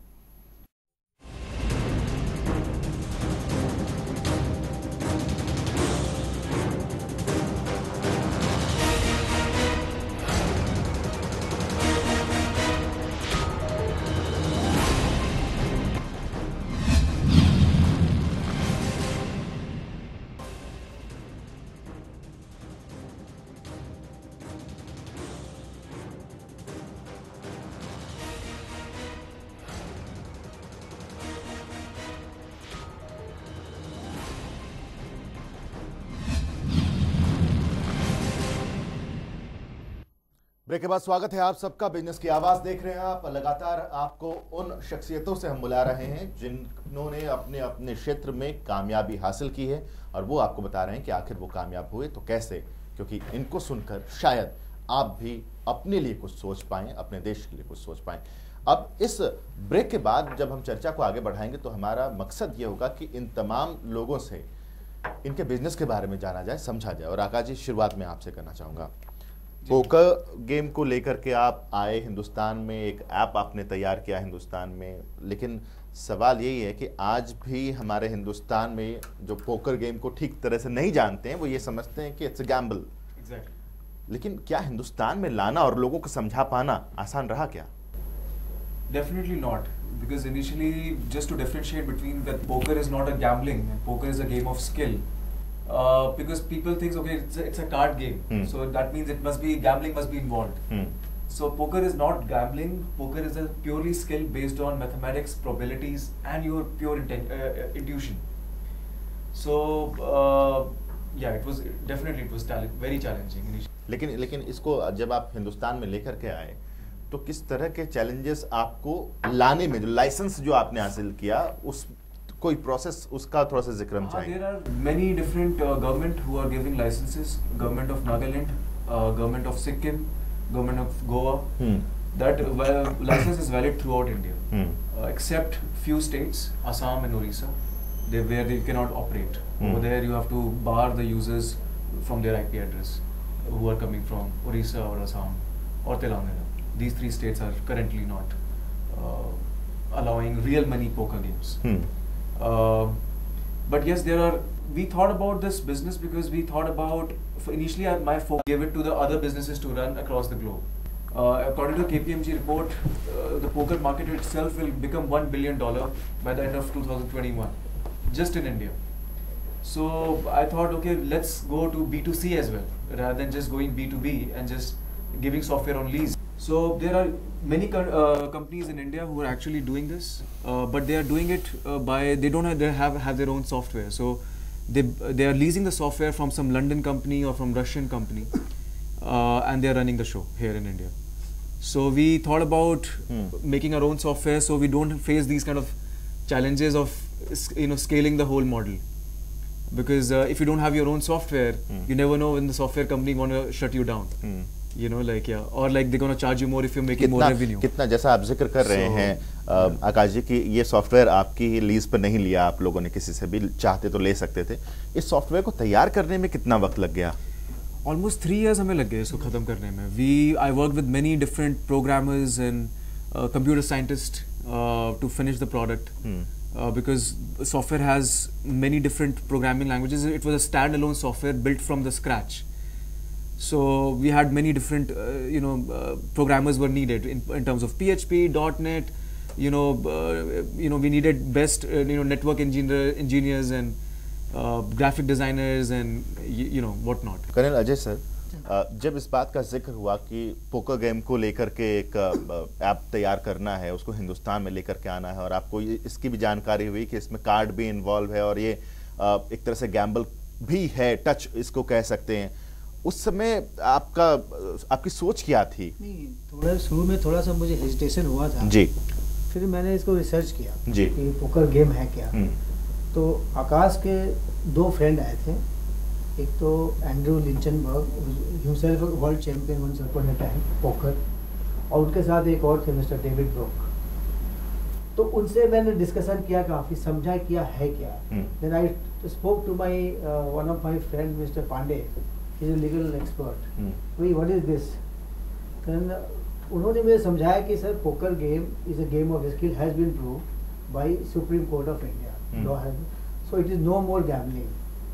ब्रेक के बाद स्वागत है आप सबका। बिजनेस की आवाज देख रहे हैं आप। लगातार आपको उन शख्सियतों से हम बुला रहे हैं जिन्होंने अपने अपने क्षेत्र में कामयाबी हासिल की है, और वो आपको बता रहे हैं कि आखिर वो कामयाब हुए तो कैसे, क्योंकि इनको सुनकर शायद आप भी अपने लिए कुछ सोच पाएं, अपने देश के लिए कुछ सोच पाएं। अब इस ब्रेक के बाद जब हम चर्चा को आगे बढ़ाएंगे तो हमारा मकसद ये होगा कि इन तमाम लोगों से इनके बिजनेस के बारे में जाना जाए, समझा जाए। और आकाश जी, शुरुआत में आपसे करना चाहूँगा। पोकर गेम को लेकर के आप आए हिंदुस्तान में, एक ऐप आपने तैयार किया हिंदुस्तान में, लेकिन सवाल यही है कि आज भी हमारे हिंदुस्तान में जो पोकर गेम को ठीक तरह से नहीं जानते हैं, वो ये समझते हैं कि इट्स अ गैम्बल। एग्जैक्टली। लेकिन क्या हिंदुस्तान में लाना और लोगों को समझा पाना आसान रहा क्या? Definitely not. because initially, just to differentiate between that poker is not a gambling and poker is a game of skill. Uh, because people think, okay, it's a, it's a card game, Hmm. so that means it must be gambling must be involved. Hmm. So poker is not gambling. Poker is a purely skill based on mathematics, probabilities, and your pure inten- uh, uh, intuition. So uh, yeah, it was definitely it was talent, very challenging initially. लेकिन लेकिन इसको जब आप हिंदुस्तान में लेकर के आए तो किस तरह के चैलेंजेस आपको लाने में, जो लाइसेंस जो आपने हासिल किया, उस कोई प्रोसेस उसका थोड़ा सा जिक्र हम Uh, चाहेंगे. there are many different uh, government who are giving licenses. Government of Nagaland, uh, government of Sikkim, government of Goa. Hmm. That uh, license is valid throughout India, Hmm. uh, except few states, Assam and Orissa, they, where they cannot operate. Hmm. Over there, you have to bar the users from their I P address who are coming from Orissa or Assam or Telangana. These three states are currently not uh, allowing real money poker games. Hmm. Uh, but yes, there are. We thought about this business because we thought about. Initially, I- my focus gave it to the other businesses to run across the globe. Uh, according to K P M G report, uh, the poker market itself will become one billion dollar by the end of two thousand twenty-one, just in India. So I thought, okay, let's go to B two C as well, rather than just going B two B and just giving software on lease. So there are many co- uh, companies in India who are actually doing this, uh, but they are doing it uh, by they don't have, they have have their own software. So they they are leasing the software from some London company or from Russian company, uh, and they are running the show here in India. So we thought about Hmm. making our own software so we don't face these kind of challenges of s- you know scaling the whole model. Because uh, if you don't have your own software, Hmm. you never know when the software company want to shut you down. Hmm. You know, like yeah, or like they're gonna charge you more if you're making more कितना revenue. कितना जैसा आप जिक्र कर रहे So, हैं अ, आकाश जी कि ये सॉफ्टवेयर आपकी लीज पर नहीं लिया आप लोगों ने, किसी से भी चाहते तो ले सकते थे. इस सॉफ्टवेयर को तैयार करने में कितना वक्त लग गया? Almost three years हमें लग गए इसको खत्म करने में. We I worked with many different programmers and uh, computer scientists uh, to finish the product. Hmm. Uh, because software has many different programming languages. It was a standalone software built from the scratch. So we had many different, uh, you know, uh, programmers were needed in, in terms of P H P, .NET. You know, uh, you know, we needed best, uh, you know, network engineer, engineers and uh, graphic designers and y- you know whatnot. Colonel Ajay sir, अ, जब इस बात का जिक्र हुआ कि poker game को लेकर के एक ऐप तैयार करना है, उसको हिंदुस्तान में लेकर के आना है, और आपको ये इसकी भी जानकारी हुई कि इसमें कार्ड भी इन्वॉल्व है और ये अ, एक तरह से गैम्बल भी है, टच इसको कह सकते हैं, उस समय आपका आपकी सोच क्या थी? नहीं, थोड़ा शुरू में थोड़ा सा मुझे हेजिटेशन हुआ था जी फिर मैंने इसको रिसर्च किया जी। कि पोकर गेम है क्या. हम्म, तो आकाश के दो फ्रेंड आए थे. एक तो Andrew Lichtenberg, himself world champion once upon a time poker, और उनके साथ एक और थे मिस्टर डेविड ब्रोक. तो उनसे मैंने डिस्कशन किया, काफ़ी समझा किया है क्या. Hmm, then I spoke to my one of my friend mister Pandey, he is a legal expert. Hmm, वही व्हाट इज दिस. देन उन्होंने मुझे समझाया कि sir poker game is a game of skill, has been prove by Supreme Court of India. Hmm. Law has, so it is no more gambling.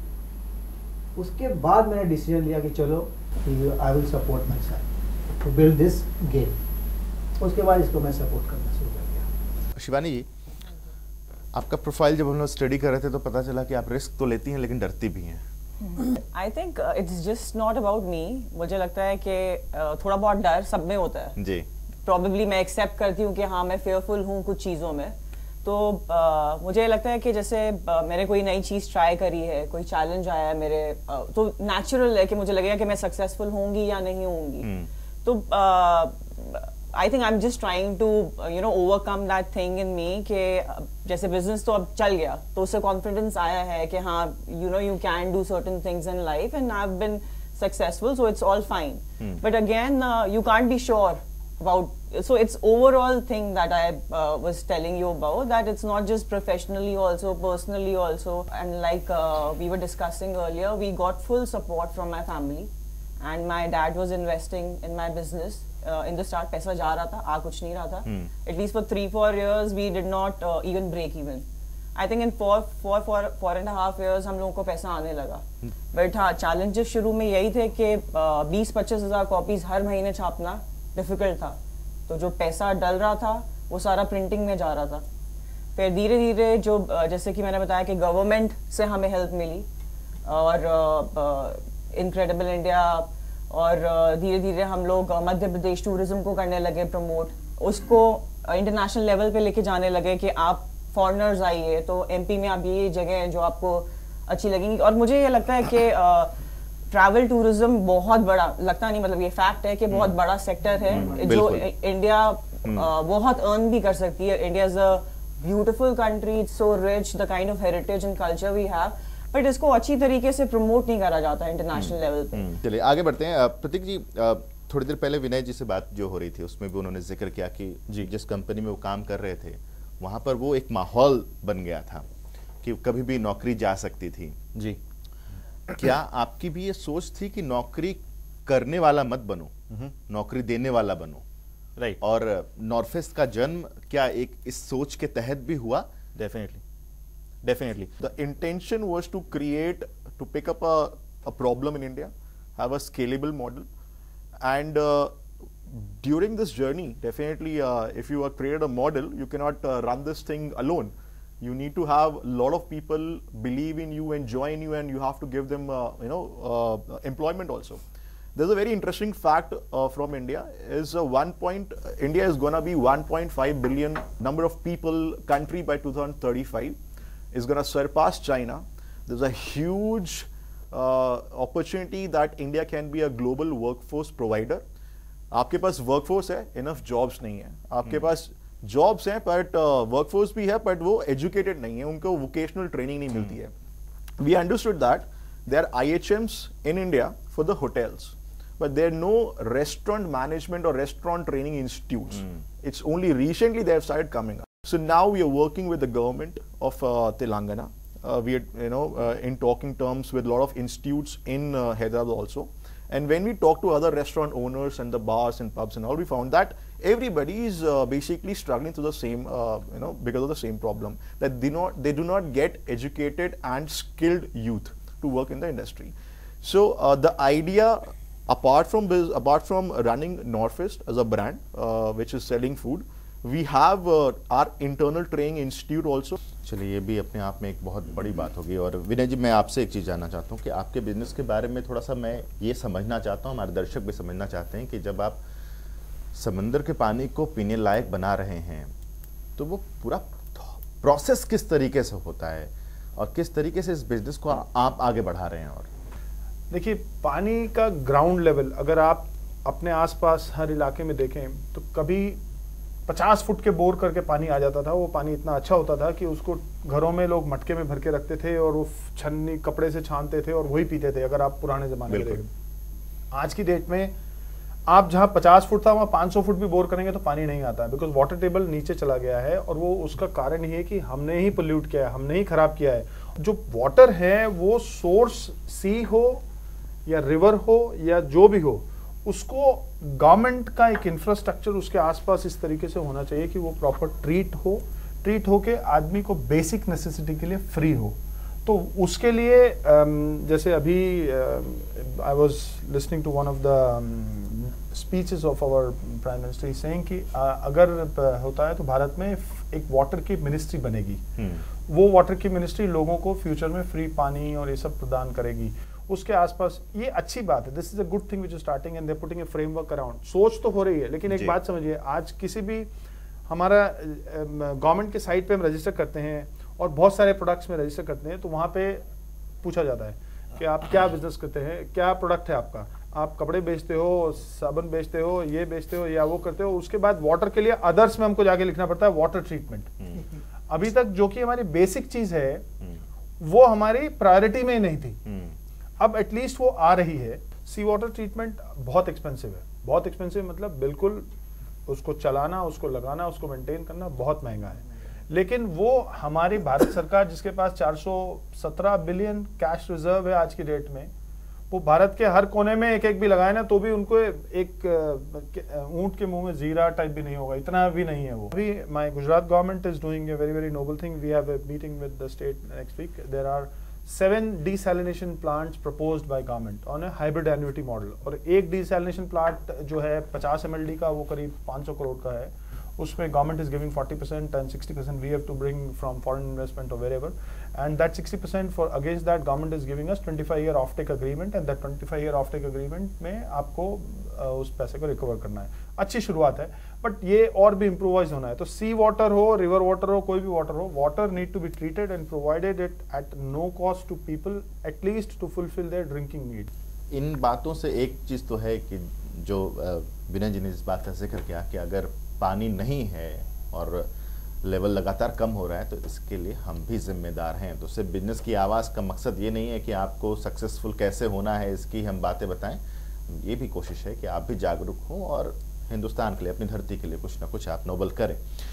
उसके बाद मैंने decision लिया कि चलो I will support my self to build this game. उसके बाद इसको मैं सपोर्ट करना शुरू कर दिया. शिवानी जी, आपका प्रोफाइल जब हम लोग स्टडी कर रहे थे तो पता चला कि आप रिस्क तो लेती हैं लेकिन डरती भी हैं. I think it's just not about me. मुझे लगता है कि uh, थोड़ा बहुत डर सब में होता है. जी प्रॉबेबली मैं एक्सेप्ट करती हूँ कि हाँ मैं फेयरफुल हूँ कुछ चीज़ों में. तो uh, मुझे लगता है कि जैसे uh, मैंने कोई नई चीज़ ट्राई करी है, कोई चैलेंज आया है मेरे, uh, तो नेचुरल है कि मुझे लगेगा कि मैं सक्सेसफुल होंगी या नहीं होंगी. हम्म, तो I think I am just trying to you know overcome that thing in me कि uh, जैसे बिजनेस तो अब चल गया तो उससे कॉन्फिडेंस आया है कि हाँ you know you can do certain things in life and I have been successful, so it's all fine. But again you can't be sure about, so it's overall thing that I uh, was telling you about, that it's not just professionally, also personally also. And like uh, we were discussing earlier, we got full support from my family, and my dad was investing in my business uh, in the start. पैसा जा रहा था, आ कुछ नहीं रहा था. Hmm. At least for three four years we did not uh, even break even. I think in four four four four and a half years हम लोगों को पैसा आने लगा. बट हाँ, challenges शुरू में यही थे कि बीस पच्चीस हजार कॉपीज हर महीने छापना डिफिकल्ट था. तो जो पैसा डल रहा था वो सारा प्रिंटिंग में जा रहा था। फिर धीरे धीरे जो जैसे कि मैंने बताया कि गवर्नमेंट से हमें हेल्प मिली और इनक्रेडिबल इंडिया, और धीरे धीरे हम लोग मध्य प्रदेश टूरिज्म को करने लगे प्रमोट, उसको इंटरनेशनल लेवल पे लेके जाने लगे कि आप फॉरेनर्स आइए तो एमपी में आप ये जगह हैं जो आपको अच्छी लगेंगी। और मुझे ये लगता है कि ट्रैवल टूरिज्म बहुत बड़ा लगता नहीं, मतलब ये फैक्ट है कि बहुत बड़ा सेक्टर है जो इंडिया बहुत अर्न भी कर सकती है। India is a beautiful country, it's so rich, the kind of heritage and culture we have, but इसको अच्छी तरीके से प्रमोट नहीं करा जाता इंटरनेशनल लेवल पे। चलिए आगे बढ़ते हैं। प्रतीक जी, थोड़ी देर पहले विनय जी से बात जो हो रही थी उसमें भी उन्होंने जिक्र किया कि जी जिस कंपनी में वो काम कर रहे थे वहाँ पर वो एक माहौल बन गया था कि कभी भी नौकरी जा सकती थी। जी, क्या आपकी भी ये सोच थी कि नौकरी करने वाला मत बनो, नौकरी देने वाला बनो? राइट। और नॉर्फेस्ट का जन्म क्या एक इस सोच के तहत भी हुआ? Definitely, definitely. The intention was to create, to pick up a, a problem in India, have a scalable model, and uh, during this journey, definitely, uh, if you have created a model, you cannot uh, run this thing alone. You need to have a lot of people believe in you and join you, and you have to give them, uh, you know, uh, employment also. There's a very interesting fact uh, from India is uh, one point, uh, India is going to be one point five billion number of people country by two thousand thirty-five, is going to surpass China. There's a huge uh, opportunity that India can be a global workforce provider. आपके पास workforce है, enough jobs नहीं है. आपके पास jobs हैं, but uh, workforce भी है, but वो educated नहीं है, उनको vocational training नहीं मिलती है. We understood that there are I H Ms in India for the hotels, but there are no restaurant management or restaurant training institutes. Mm. It's only recently they have started coming up. So now we are working with the government of uh, Telangana. Uh, we are, you know, uh, in talking terms with a lot of institutes in uh, Hyderabad also. And when we talk to other restaurant owners and the bars and pubs and all, we found that everybody is uh, basically struggling to the same, uh, you know, because of the same problem, that they not they do not get educated and skilled youth to work in the industry. So uh, the idea, apart from biz, apart from running Norfest as a brand, uh, which is selling food, we have uh, our internal training institute also. चलिए ये भी अपने आप में एक बहुत बड़ी बात होगी। और विनय जी, मैं आपसे एक चीज़ जानना चाहता हूँ कि आपके बिजनेस के बारे में थोड़ा सा मैं ये समझना चाहता हूँ, हमारे दर्शक भी समझना चाहते हैं कि जब आप समंदर के पानी को पीने लायक बना रहे हैं तो वो पूरा प्रोसेस किस तरीके से होता है और किस तरीके से इस बिजनेस को आप आगे बढ़ा रहे हैं? और देखिए, पानी का ग्राउंड लेवल अगर आप अपने आसपास हर इलाके में देखें तो कभी पचास फुट के बोर करके पानी आ जाता था। वो पानी इतना अच्छा होता था कि उसको घरों में लोग मटके में भर के रखते थे और वो छन्नी कपड़े से छानते थे और वही पीते थे, अगर आप पुराने जमाने में देखें। आज की डेट में आप जहाँ पचास फुट था वहाँ पाँच सौ फुट भी बोर करेंगे तो पानी नहीं आता है, बिकॉज वाटर टेबल नीचे चला गया है। और वो उसका कारण ये है कि हमने ही पोल्यूट किया है, हमने ही खराब किया है। जो वाटर है वो सोर्स सी हो या रिवर हो या जो भी हो, उसको गवर्नमेंट का एक इंफ्रास्ट्रक्चर उसके आसपास इस तरीके से होना चाहिए कि वो प्रॉपर ट्रीट हो, ट्रीट हो के आदमी को बेसिक नेसेसिटी के लिए फ्री हो। तो उसके लिए जैसे अभी I was listening to one of the speeches of our prime minister saying कि अगर होता है तो भारत में एक वाटर की मिनिस्ट्री बनेगी। hmm. वो वाटर की मिनिस्ट्री लोगों को फ्यूचर में फ्री पानी और ये सब प्रदान करेगी। उसके आसपास ये अच्छी बात है, this is a good thing which is starting and they putting a framework around. सोच तो हो रही है, लेकिन एक बात समझिए, आज किसी भी हमारा गवर्नमेंट के साइट पे हम रजिस्टर करते हैं और बहुत सारे प्रोडक्ट्स में रजिस्टर करते हैं तो वहाँ पे पूछा जाता है कि आप क्या बिजनेस करते हैं, क्या प्रोडक्ट है आपका, आप कपड़े बेचते हो, साबुन बेचते हो, ये बेचते हो या वो करते हो। उसके बाद वाटर के लिए अदर्स में हमको जाके लिखना पड़ता है वाटर ट्रीटमेंट। अभी तक जो कि हमारी बेसिक चीज है वो हमारी प्रायोरिटी में नहीं थी, अब एटलीस्ट वो आ रही है। सी वाटर ट्रीटमेंट बहुत एक्सपेंसिव है, बहुत एक्सपेंसिव मतलब बिल्कुल उसको चलाना, उसको लगाना, उसको मेंटेन करना बहुत महंगा है। लेकिन वो हमारी भारत सरकार जिसके पास चार सौ सत्रह बिलियन कैश रिजर्व है आज की डेट में, वो भारत के हर कोने में एक एक भी लगाए ना तो भी उनको एक ऊंट के मुंह में जीरा टाइप भी नहीं होगा, इतना भी नहीं है वो। अभी my Gujarat government is doing a very very noble thing. We have a meeting with the state next week. There are seven desalination plants proposed by government on a hybrid annuity model। और एक desalination plant जो है पचास M L D का वो करीब पाँच सौ करोड़ का है उसमें government is giving forty percent and sixty percent we have to bring from foreign investment or wherever, and that sixty percent for against that government is giving us twenty-five year offtake agreement, and that twenty-five year offtake agreement में आपको uh, उस पैसे को recover करना है. अच्छी शुरुआत है, बट ये और भी इम्प्रोवाइज होना है. तो सी वाटर हो, रिवर वाटर हो, कोई भी वाटर हो, water need to be treated and provided it at no cost to people, at least to fulfil their drinking need. इन बातों से एक चीज़ तो है कि जो विनय जी ने इस बात का जिक्र किया कि अगर पानी नहीं है और लेवल लगातार कम हो रहा है तो इसके लिए हम भी जिम्मेदार हैं. तो सिर्फ बिजनेस की आवाज़ का मकसद ये नहीं है कि आपको सक्सेसफुल कैसे होना है इसकी हम बातें बताएं, ये भी कोशिश है कि आप भी जागरूक हों और हिंदुस्तान के लिए, अपनी धरती के लिए कुछ ना कुछ आप नोबल करें.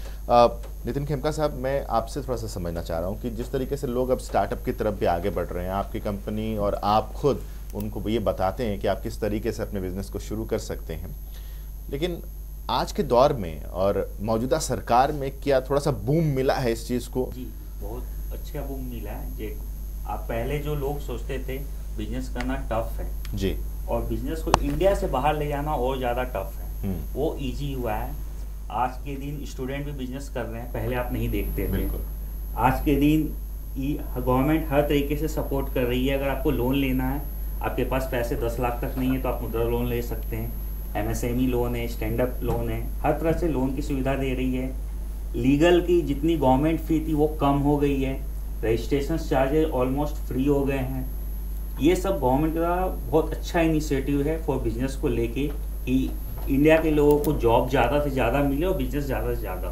नितिन खेमका साहब, मैं आपसे थोड़ा सा समझना चाह रहा हूँ कि जिस तरीके से लोग अब स्टार्टअप की तरफ भी आगे बढ़ रहे हैं, आपकी कंपनी और आप खुद उनको ये बताते हैं कि आप किस तरीके से अपने बिजनेस को शुरू कर सकते हैं, लेकिन आज के दौर में और मौजूदा सरकार में क्या थोड़ा सा बूम मिला है इस चीज़ को? जी, बहुत अच्छा बूम मिला है. जी, आप पहले जो लोग सोचते थे बिजनेस करना टफ है जी, और बिजनेस को इंडिया से बाहर ले जाना और ज़्यादा टफ है, वो इजी हुआ है. आज के दिन स्टूडेंट भी बिजनेस कर रहे हैं, पहले आप नहीं देखते थे. आज के दिन गवर्नमेंट हर तरीके से सपोर्ट कर रही है. अगर आपको लोन लेना है, आपके पास पैसे दस लाख तक नहीं है तो आप मुद्रा लोन ले सकते हैं. एमएसएमई लोन है, स्टैंड अप लोन है, हर तरह से लोन की सुविधा दे रही है. लीगल की जितनी गवर्नमेंट फी थी वो कम हो गई है. रजिस्ट्रेशन चार्जेस ऑलमोस्ट फ्री हो गए हैं. ये सब गवर्नमेंट का बहुत अच्छा इनिशिएटिव है फॉर बिजनेस को लेके कि इंडिया के लोगों को जॉब ज़्यादा से ज़्यादा मिले और बिजनेस ज़्यादा से ज़्यादा,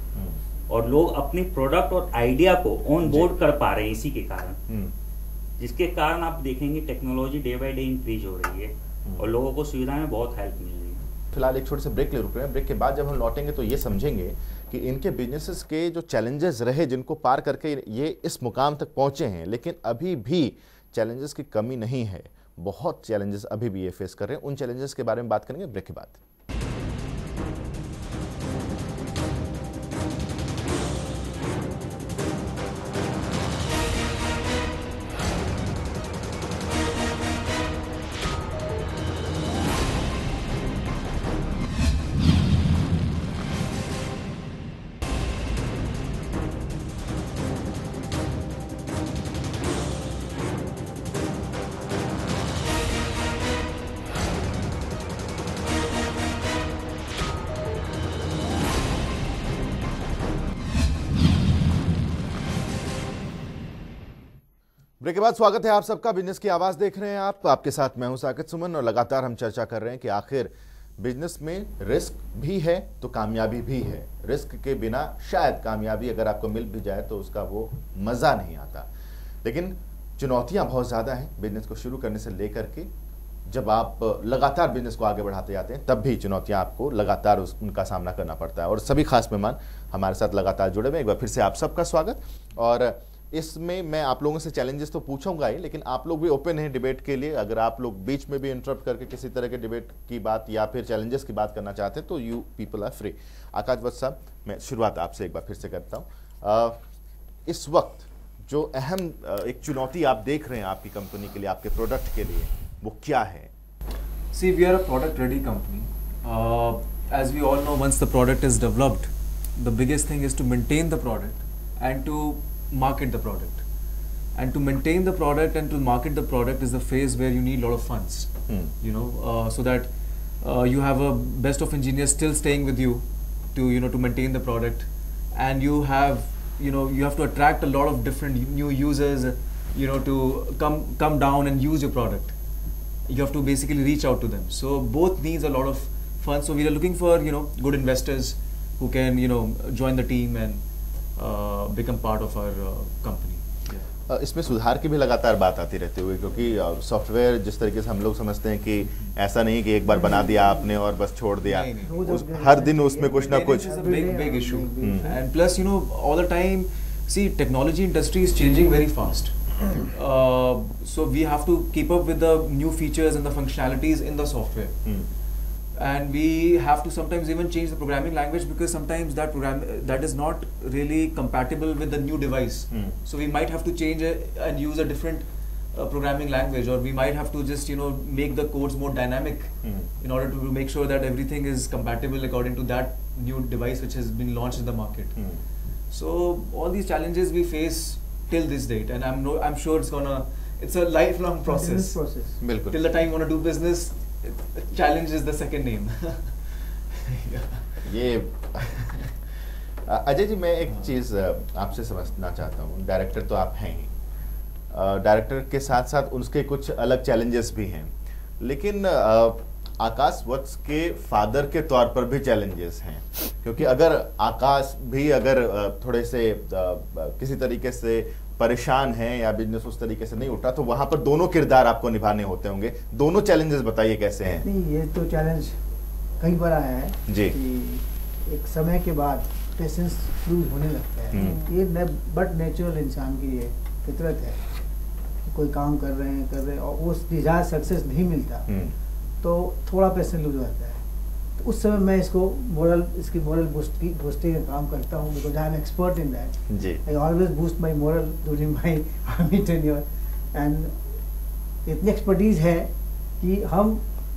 और लोग अपने प्रोडक्ट और आइडिया को ऑन बोर्ड कर पा रहे हैं इसी के कारण, जिसके कारण आप देखेंगे technology day by day increase हो रही है और लोगों को सुविधा में बहुत हेल्प मिल रही है. फिलहाल एक छोटे से ब्रेक ले रुक रहे हैं. ब्रेक के बाद जब हम लौटेंगे तो ये समझेंगे कि इनके बिजनेसेस के जो चैलेंजेस रहे जिनको पार करके ये इस मुकाम तक पहुंचे हैं, लेकिन अभी भी चैलेंजेस की कमी नहीं है, बहुत चैलेंजेस अभी भी ये फेस कर रहे हैं. उन चैलेंजेस के बारे में बात करेंगे ब्रेक के बाद. ब्रेक के बाद स्वागत है आप सबका. बिजनेस की आवाज़ देख रहे हैं आप. आपके साथ मैं हूं साकिब सुमन और लगातार हम चर्चा कर रहे हैं कि आखिर बिजनेस में रिस्क भी है तो कामयाबी भी है. रिस्क के बिना शायद कामयाबी अगर आपको मिल भी जाए तो उसका वो मज़ा नहीं आता, लेकिन चुनौतियां बहुत ज़्यादा हैं बिजनेस को शुरू करने से लेकर के. जब आप लगातार बिजनेस को आगे बढ़ाते जाते हैं तब भी चुनौतियां आपको लगातार उस उनका सामना करना पड़ता है. और सभी खास मेहमान हमारे साथ लगातार जुड़े हुए. एक बार फिर से आप सबका स्वागत. और इसमें मैं आप लोगों से चैलेंजेस तो पूछूंगा ही, लेकिन आप लोग भी ओपन हैं डिबेट के लिए. अगर आप लोग बीच में भी इंटरप्ट करके किसी तरह के डिबेट की बात या फिर चैलेंजेस की बात करना चाहते हैं तो you people are free. Akash Vats साहब, मैं शुरुआत आपसे एक बार फिर से करता हूँ. इस वक्त जो अहम एक चुनौती आप देख रहे हैं आपकी कंपनी के लिए, आपके प्रोडक्ट के लिए, वो क्या है? See, we are a product ready company. Uh, as we all know, once the product is developed, the biggest thing is to maintain the product and to market the product. And to maintain the product and to market the product is the phase where you need a lot of funds. Hmm. You know, uh, so that uh, you have a best of engineers still staying with you to you know to maintain the product, and you have you know you have to attract a lot of different new users, you know, to come come down and use your product. You have to basically reach out to them. So both needs a lot of funds. So we are looking for you know good investors who can you know join the team and uh, become part of our uh, company. Yeah. इसमें सुधार की भी लगातार बात आती रहती हुई, क्योंकि सॉफ्टवेयर जिस तरीके से हम लोग समझते हैं कि ऐसा नहीं कि एक बार बना दिया आपने और बस छोड़ दिया. नहीं, नहीं. उस, हर दिन उसमें कुछ ना कुछ. Big big issue. And plus you know all the time, see, technology industry is changing very fast. Uh, so we have to keep up with the new features and the functionalities in the software, mm. and we have to sometimes even change the programming language because sometimes that program that is not really compatible with the new device. Mm. So we might have to change it and use a different a programming language, or we might have to just you know make the codes more dynamic Hmm. in order to make sure that everything is compatible according to that new device which has been launched in the market. Hmm. So all these challenges we face till this date, and I'm no, I'm sure it's gonna, it's a lifelong process. Continuous process. बिल्कुल Till the time you want to do business, it, challenge is the second name. Yeah. ये अजय जी, मैं एक चीज़ आपसे समझना चाहता हूँ। Director तो आप हैं ही, डायरेक्टर के साथ साथ उसके कुछ अलग चैलेंजेस भी हैं, लेकिन अ, आकाश वत्स के फादर के तौर पर भी चैलेंजेस हैं, क्योंकि अगर आकाश भी अगर अ, थोड़े से अ, किसी तरीके से परेशान हैं या बिजनेस उस तरीके से नहीं उठा, तो वहां पर दोनों किरदार आपको निभाने होते होंगे। दोनों चैलेंजेस बताइए कैसे हैं? नहीं, ये तो चैलेंज कई बार आया है जी। कि एक समय के बाद पेशेंस लूज होने लगता है। हम्म। ये ने, बट नेचुरल इंसान की ये फितरत है कि कोई काम कर रहे हैं कर रहे हैं और उस डिजायर सक्सेस नहीं मिलता हम्म, तो थोड़ा पेशेंस लूज हो जाता है। तो उस समय मैं इसको मोरल इसकी मोरल बूस्ट की बूस्टिंग का काम करता हूँ, because I am expert in that. जी। I always boost my morale during my army tenure, and इतनी एक्सपर्टीज है कि हम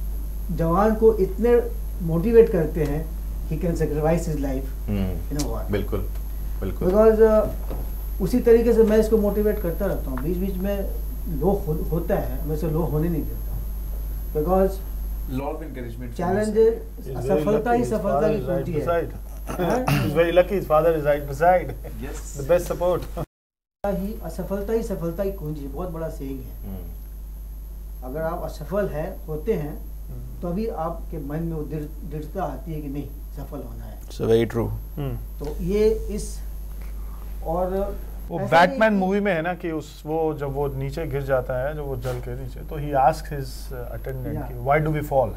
जवान को इतने मोटिवेट करते हैं he can sacrifice his life in a war. बिल्कुल बिल्कुल। बिकॉज uh, उसी तरीके से मैं इसको मोटिवेट करता रहता हूँ। बीच बीच में लो हो, होता है, मैं इसे लो होने नहीं देता, because Law of encouragement. Challenge He's very असफलता lucky ही his सफलता father की is right कुंजी है। beside. He's very lucky his father is right beside. Yes. The best support. ही असफलता ही सफलता की कुंजी है, बहुत बड़ा सेइंग है। हम्म, अगर आप असफल है होते हैं तो अभी आपके मन में वो दृढ़- दृढ़ता आती है कि नहीं, सफल होना है। So very true. Hmm. तो ये इस और वो ऐसा नहीं बैटमैन कि- मूवी में है ना कि उस वो जब वो नीचे गिर जाता है, जब वो जल के नीचे, तो he ask his attendant Yeah. कि why do we fall?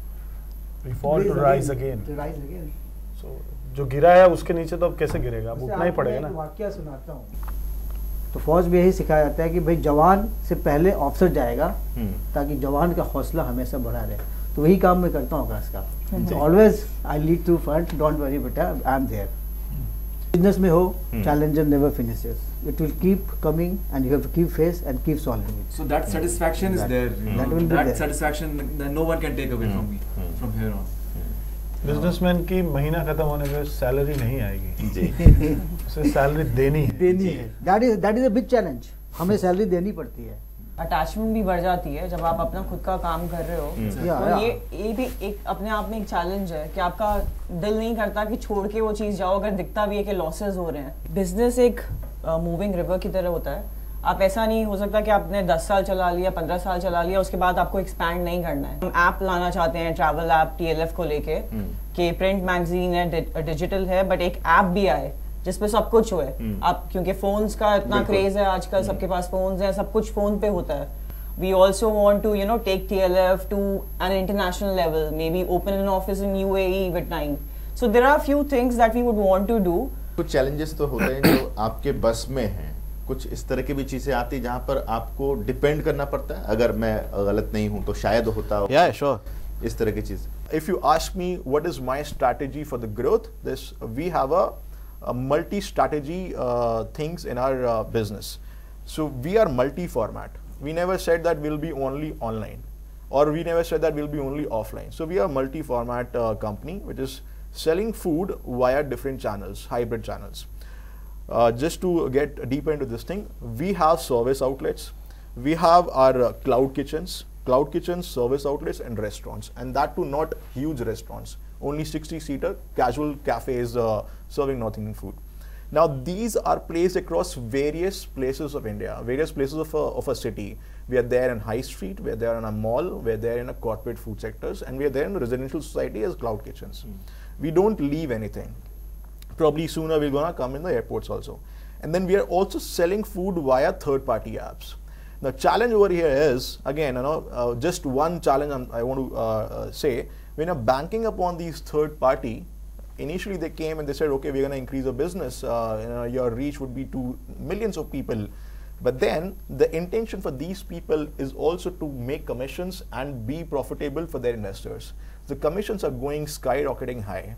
We fall to rise again. To rise again. So जो गिरा है उसके नीचे तो अब कैसे गिरेगा? अब वैसे उठना ही आपको पड़ेगा मैं एक ना। वाकया सुनाता हूँ। तो फौज में यही सिखाया जाता है कि भाई जवान से पहले ऑफिसर जाएगा हम्म, ताकि जवान का हौसला हमेशा बढ़ा रहे। तो वही काम मैं करता हूँ आकाश जी। का। Always I lead to front, don't worry बेटा, आई एम देयर। बिजनेस में हो, hmm. Challenger never finishes, it will keep coming and you have to keep face and keep solving it. So that satisfaction is That- there. you that know, will be that there. satisfaction that no one can take away Hmm. from me Hmm. from here on. Businessman की महीना खत्म होने पे salary नहीं आएगी, जी। उसे salary देनी है। देनी है, that is that is a big challenge. हमें सैलरी देनी पड़ती है। अटैचमेंट भी बढ़ जाती है जब आप अपना खुद का काम कर रहे हो। हम्म। या, तो या। ये ये भी एक अपने आप में एक चैलेंज है कि आपका दिल नहीं करता कि छोड़ के वो चीज़ जाओ, अगर दिखता भी है कि लॉसेस हो रहे हैं। बिजनेस एक मूविंग रिवर की तरह होता है। आप ऐसा नहीं हो सकता कि आपने दस साल चला लिया, पंद्रह साल चला लिया, उसके बाद आपको एक्सपैंड नहीं करना है। हम ऐप लाना चाहते हैं, ट्रैवल ऐप टीएलएफ को लेके, हम्म। कि प्रिंट मैगजीन है, डिजिटल है, बट एक ऐप भी आए जिसपे सब कुछ हुए। हम्म। आप क्योंकि फोन्स का इतना बिल्कुल। क्रेज है आजकल, हम्म। सबके पास फोन्स हैं, सब कुछ फोन पे होता है। We also want to, you know, take T L F to an international level, maybe open an office in U A E with time. So there are a few things that we would want to do. कुछ challenges तो होते हैं जो आपके बस में हैं, कुछ इस तरह की भी चीजें आती हैं जहाँ पर आपको डिपेंड करना पड़ता है। अगर मैं गलत नहीं हूँ तो शायद होता हो Yeah, sure. इस तरह की चीज। If you ask me what is my strategy for the growth, this we have a, a multi-strategy uh, things in our uh, business. So we are multi-format. We never said that we'll be only online, or we never said that we'll be only offline. So we are a multi-format uh, company which is selling food via different channels, hybrid channels. Uh, just to get deeper into this thing, we have service outlets, we have our uh, cloud kitchens, cloud kitchens, service outlets and restaurants, and that too not huge restaurants, only sixty seater casual cafes uh, serving North Indian food. Now these are placed across various places of India, various places of a, of a city. We are there in high street, we are there in a mall, we are there in a corporate food sectors, and we are there in the residential society as cloud kitchens. Mm. We don't leave anything. Probably sooner we're gonna come in the airports also. And then we are also selling food via third party apps. The challenge over here is, again, you know, uh, just one challenge I'm, I want to uh, uh, say, when you're banking upon these third party, initially they came and they said, okay, we're going to increase our business, uh, you know, your reach would be to millions of people. But then the intention for these people is also to make commissions and be profitable for their investors. The commissions are going skyrocketing high.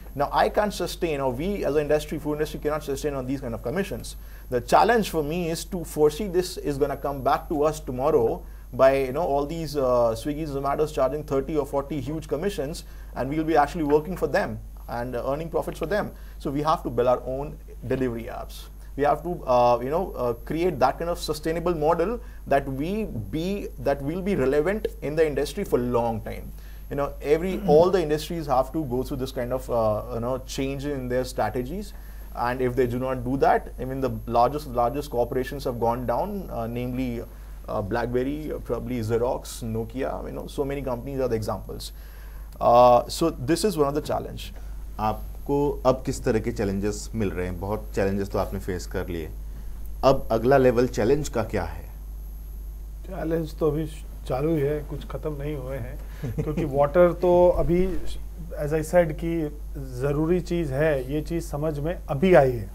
Now I can't sustain, or we as an industry, food industry cannot sustain on these kind of commissions. The challenge for me is to foresee this is going to come back to us tomorrow by, you know, all these uh, Swiggy, Zomatos charging thirty or forty huge commissions, and we'll be actually working for them and uh, earning profits for them. So we have to build our own delivery apps. We have to, uh, you know, uh, create that kind of sustainable model that we be that will be relevant in the industry for a long time. You know, every all the industries have to go through this kind of uh, you know change in their strategies, and if they do not do that, I mean the largest largest corporations have gone down, uh, namely uh, BlackBerry, probably Xerox, Nokia. You know, so many companies are the examples. Uh, so this is one of the challenge. आपको अब किस तरह के challenges मिल रहे हैं? बहुत challenges तो आपने फेस कर लिए, अब अगला लेवल चैलेंज का क्या है? चैलेंज तो अभी चालू ही है, कुछ खत्म नहीं हुए हैं क्योंकि वाटर तो अभी एज आई सेड कि ज़रूरी चीज़ है, ये चीज़ समझ में अभी आई है।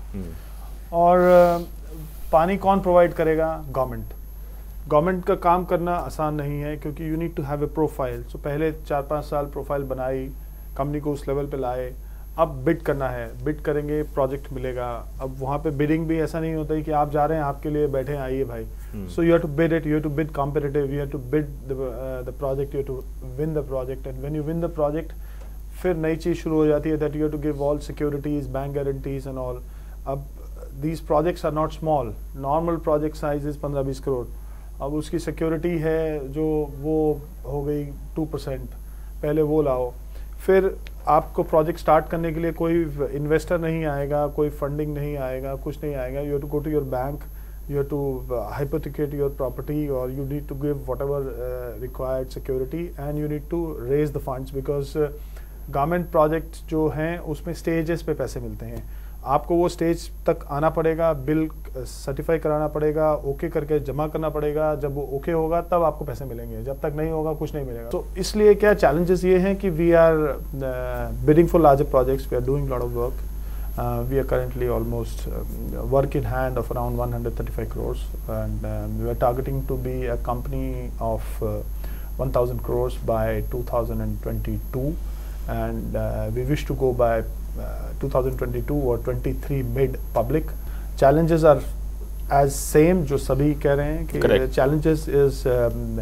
और पानी कौन प्रोवाइड करेगा? गवर्नमेंट। गवर्नमेंट का काम करना आसान नहीं है क्योंकि you need to have a profile. So पहले चार पाँच साल प्रोफाइल बनाई, कंपनी को उस लेवल पे लाए, अब बिड करना है, बिड करेंगे, प्रोजेक्ट मिलेगा। अब वहाँ पे बिडिंग भी ऐसा नहीं होता है कि आप जा रहे हैं, आपके लिए बैठे हैं, आइए भाई। So you have to bid it, you have to bid competitive, you have to bid the project, you have to win the project, and when you win the project फिर नई चीज़ शुरू हो जाती है that you have to give all securities, bank guarantees and all. अब these projects are not small, normal project size is पंद्रह बीस करोड़। अब उसकी सिक्योरिटी है जो वो हो गई टू परसेंट, पहले वो लाओ। फिर आपको प्रोजेक्ट स्टार्ट करने के लिए कोई इन्वेस्टर नहीं आएगा, कोई फंडिंग नहीं आएगा, कुछ नहीं आएगा। You have to go to your bank, you have to hypothecate your property, और you need to give whatever required security, and you need to raise the funds because government project जो हैं उसमें stages पे पैसे मिलते हैं। आपको वो स्टेज तक आना पड़ेगा, बिल सर्टिफाई कराना पड़ेगा, ओके करके जमा करना पड़ेगा। जब वो ओके होगा तब आपको पैसे मिलेंगे, जब तक नहीं होगा कुछ नहीं मिलेगा। तो इसलिए क्या चैलेंजेस ये हैं कि we are bidding for larger projects, we are doing lot of work, we are currently almost work in hand of around one hundred thirty-five crores, and um, we are targeting to be a company of uh, one thousand crores by two thousand twenty-two, and uh, we wish to go by Uh, two thousand twenty-two or twenty-three mid public. Challenges are as same जो सभी कह रहे हैं कि challenges is um,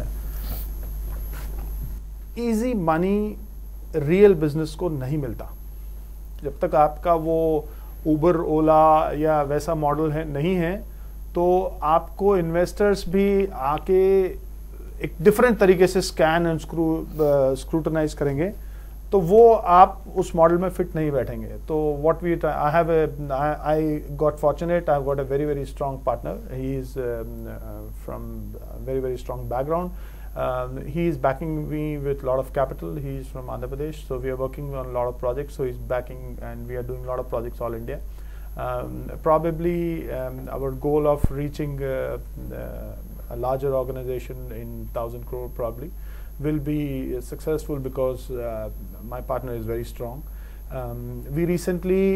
easy money real business को नहीं मिलता। जब तक आपका वो Uber, Ola या वैसा मॉडल है नहीं है, तो आपको इन्वेस्टर्स भी आके एक डिफरेंट तरीके से स्कैन एंड स्क्रू स्क्रूटनाइज करेंगे, तो वो आप उस मॉडल में फिट नहीं बैठेंगे। तो what we I have I got fortunate, I have got a very very strong partner, he is from very very strong background, he is backing me with lot of capital, he is from Andhra Pradesh, so we are working on lot of projects, so he is backing and we are doing lot of projects all India. Um, probably um, our goal of reaching uh, uh, a larger organization in one thousand crore probably will be successful because uh, my partner is very strong. Um, we recently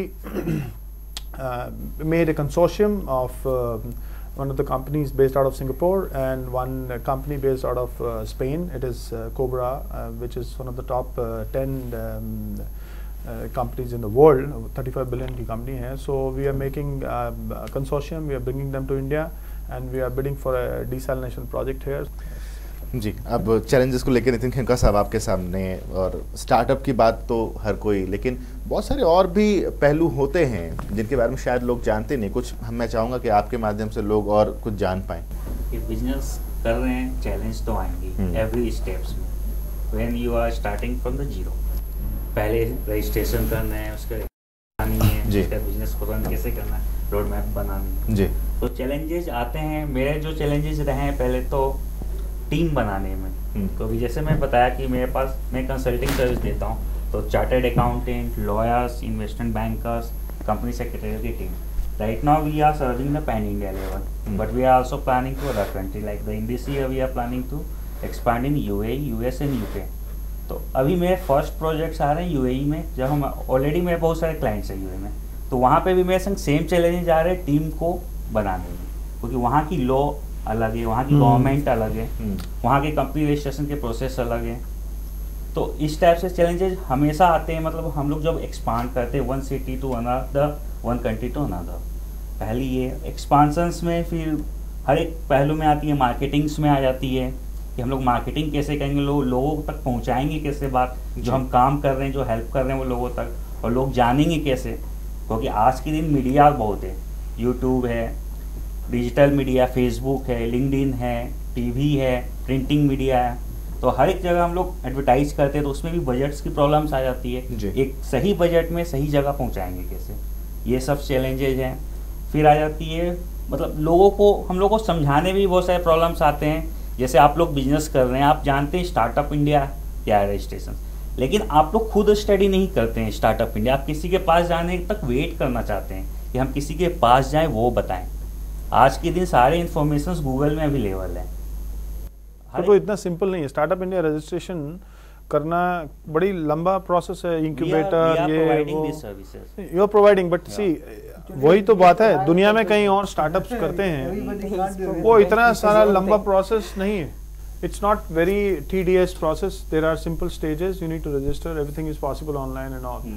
uh, made a consortium of uh, one of the companies based out of Singapore and one uh, company based out of uh, Spain. It is uh, Cobra, uh, which is one of the top uh, ten um, Uh, companies in the world, thirty-five billion की company है. So we are making uh, a consortium, we are bringing them to India and we are bidding for a desalination project here. जी, अब challenges को लेकर नितिन खेमका साहब आपके सामने, और स्टार्टअप की बात तो हर कोई, लेकिन बहुत सारे और भी पहलू होते हैं जिनके बारे में शायद लोग जानते नहीं। कुछ मैं चाहूँगा कि आपके माध्यम से लोग और कुछ जान पाएँ। ये बिजनेस कर रहे हैं, चैलेंज तो आएंगे एवरी स्टेप्स में। When you are starting from the zero, पहले रजिस्ट्रेशन करना है, उसके बनानी है, उसका बिजनेस को रन कैसे करना है, रोड मैप बनानी है। तो चैलेंजेस आते हैं। मेरे जो चैलेंजेस रहे हैं पहले तो टीम बनाने में, क्योंकि जैसे मैं बताया कि मेरे पास मैं कंसल्टिंग सर्विस देता हूँ, तो chartered accountant, lawyers, investment bankers, company secretary की टीम। Right now we are serving the pan India level, but we are also planning to other country like the in this year we are planning to expand in UAE, US and UK. तो अभी मेरे first projects आ रहे हैं UAE में, जब हम already मेरे बहुत सारे क्लाइंट्स हैं यूएई में, तो वहाँ पे भी मेरे संग सेम चैलेंजेस आ रहे हैं टीम को बनाने में, क्योंकि वहाँ की लॉ अलग है, वहाँ की गवर्नमेंट अलग है, वहाँ के कंपनी रजिस्ट्रेशन के प्रोसेस अलग है। तो इस टाइप से चैलेंजेस हमेशा आते हैं। मतलब हम लोग जब एक्सपांड करते हैं one city to another, one country to another, पहली ये एक्सपांसन्स में फिर हर एक पहलू में आती है, मार्केटिंग्स में आ जाती है कि हम लोग मार्केटिंग कैसे करेंगे, लोग लोगों तक पहुंचाएंगे कैसे बात, जो हम काम कर रहे हैं, जो हेल्प कर रहे हैं वो लोगों तक, और लोग जानेंगे कैसे। क्योंकि आज के दिन मीडिया बहुत है, यूट्यूब है, डिजिटल मीडिया, फेसबुक है, लिंक्डइन है, टीवी है, प्रिंटिंग मीडिया है, तो हर एक जगह हम लोग एडवर्टाइज करते हैं, तो उसमें भी बजट्स की प्रॉब्लम्स आ जाती है। एक सही बजट में सही जगह पहुंचाएंगे कैसे, ये सब चैलेंजेज हैं। फिर आ जाती है मतलब लोगों को, हम लोग को समझाने में भी बहुत सारे प्रॉब्लम्स आते हैं। जैसे आप लोग बिजनेस कर रहे हैं, आप जानते हैं स्टार्टअप इंडिया क्या है, रजिस्ट्रेशन, लेकिन आप लोग खुद स्टडी नहीं करते हैं स्टार्टअप इंडिया, आप किसी के पास जाने तक वेट करना चाहते हैं कि हम किसी के पास जाएं वो बताएं। आज के दिन सारे इन्फॉर्मेशन गूगल में अवेलेबल है। तो, तो इतना सिंपल नहीं है स्टार्टअप इंडिया रजिस्ट्रेशन करना, बड़ी लंबा प्रोसेस है, इंक्यूबेटर ये वो you are providing, but see वही तो बात है, दुनिया में कहीं और स्टार्टअप्स करते हैं, वो इतना सारा लंबा प्रोसेस नहीं है। It's not very tedious process. There are simple stages. You need to register. Everything is possible online and all.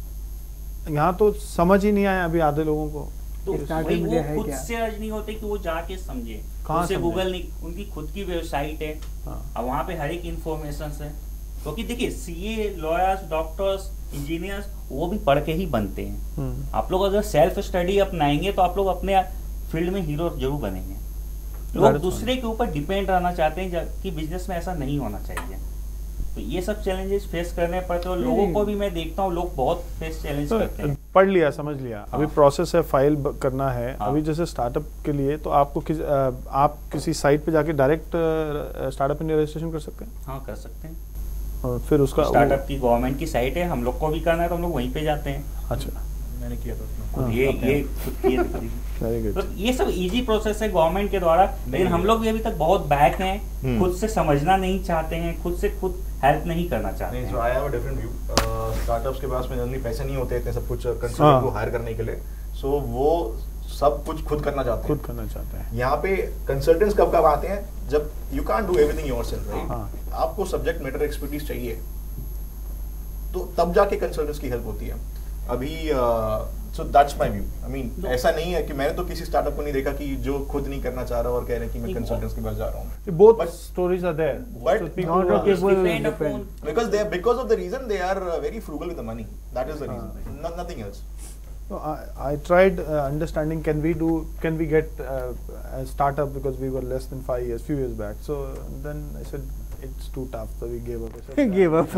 यहाँ तो समझ ही नहीं आया अभी आधे लोगों को। तो वही वो खुद से अर्ज नहीं होते कि वो जाके समझे, उनसे गूगल नहीं, उनकी खुद की वेबसाइट है, अब वहाँ पे हर एक इन्फॉर्मेशन है। क्योंकि देखिए सीए, लॉयर्स, डॉक्टर्स, इंजीनियर्स वो भी पढ़ के ही बनते हैं। आप लोग अगर सेल्फ स्टडी अपनाएंगे तो आप लोग अपने फील्ड में हीरो जरूर बनेंगे। लोग दूसरे के ऊपर डिपेंड रहना चाहते हैं, जबकि बिजनेस में ऐसा नहीं होना चाहिए। तो ये सब चैलेंजेस फेस करने पड़ते हैं, और लोगों को भी मैं देखता हूँ लोग बहुत फेस चैलेंज तो करते हैं। पढ़ लिया, समझ लिया, हाँ। अभी प्रोसेस है, फाइल करना है, हाँ। अभी जैसे स्टार्टअप के लिए तो आपको किस, आप किसी साइट पे जाके डायरेक्ट स्टार्टअप इंडिया रजिस्ट्रेशन कर सकते हैं? हाँ कर सकते हैं। और फिर उसका स्टार्टअप की गवर्नमेंट की साइट है, हम लोग को भी करना है तो हम लोग वहीं पे जाते हैं। अच्छा, मैंने किया था हाँ, ये ये खुद किए थे। तो ये सब इजी प्रोसेस है गवर्नमेंट के द्वारा, लेकिन हम लोग भी अभी तक बहुत बैक हैं, खुद से समझना नहीं चाहते हैं, खुद से खुद हेल्प नहीं करना चाहते हैं। So I have a different view. Startups के पास में जनरली पैसे नहीं होते इतने सब कुछ कंसल्टेंट को हायर करने के लिए, सो so, वो सब कुछ खुद करना चाहते हैं। खुद करना चाहते हैं। यहाँ पे कंसल्टेंट्स कब कब आते हैं, जब you can't do everything yourself, right? आपको सब्जेक्ट मैटर एक्सपर्टीज चाहिए, तो तब जाके कंसल्टेंट्स की हेल्प होती है। अभी so that's my view. I mean ऐसा नहीं है कि मैंने तो किसी स्टार्टअप को नहीं देखा कि जो खुद नहीं करना चाह रहा और कह रहे हैं कि मैं कंसल्टेंट्स के पास जा रहा हूँ। Both stories are there, but because they because of the reason they are very frugal with the money, that is the reason, nothing else. So I, I tried uh, understanding can we do can we get uh, a startup because we were less than five years few years back, so then I said it's too tough, so we gave up. gave up.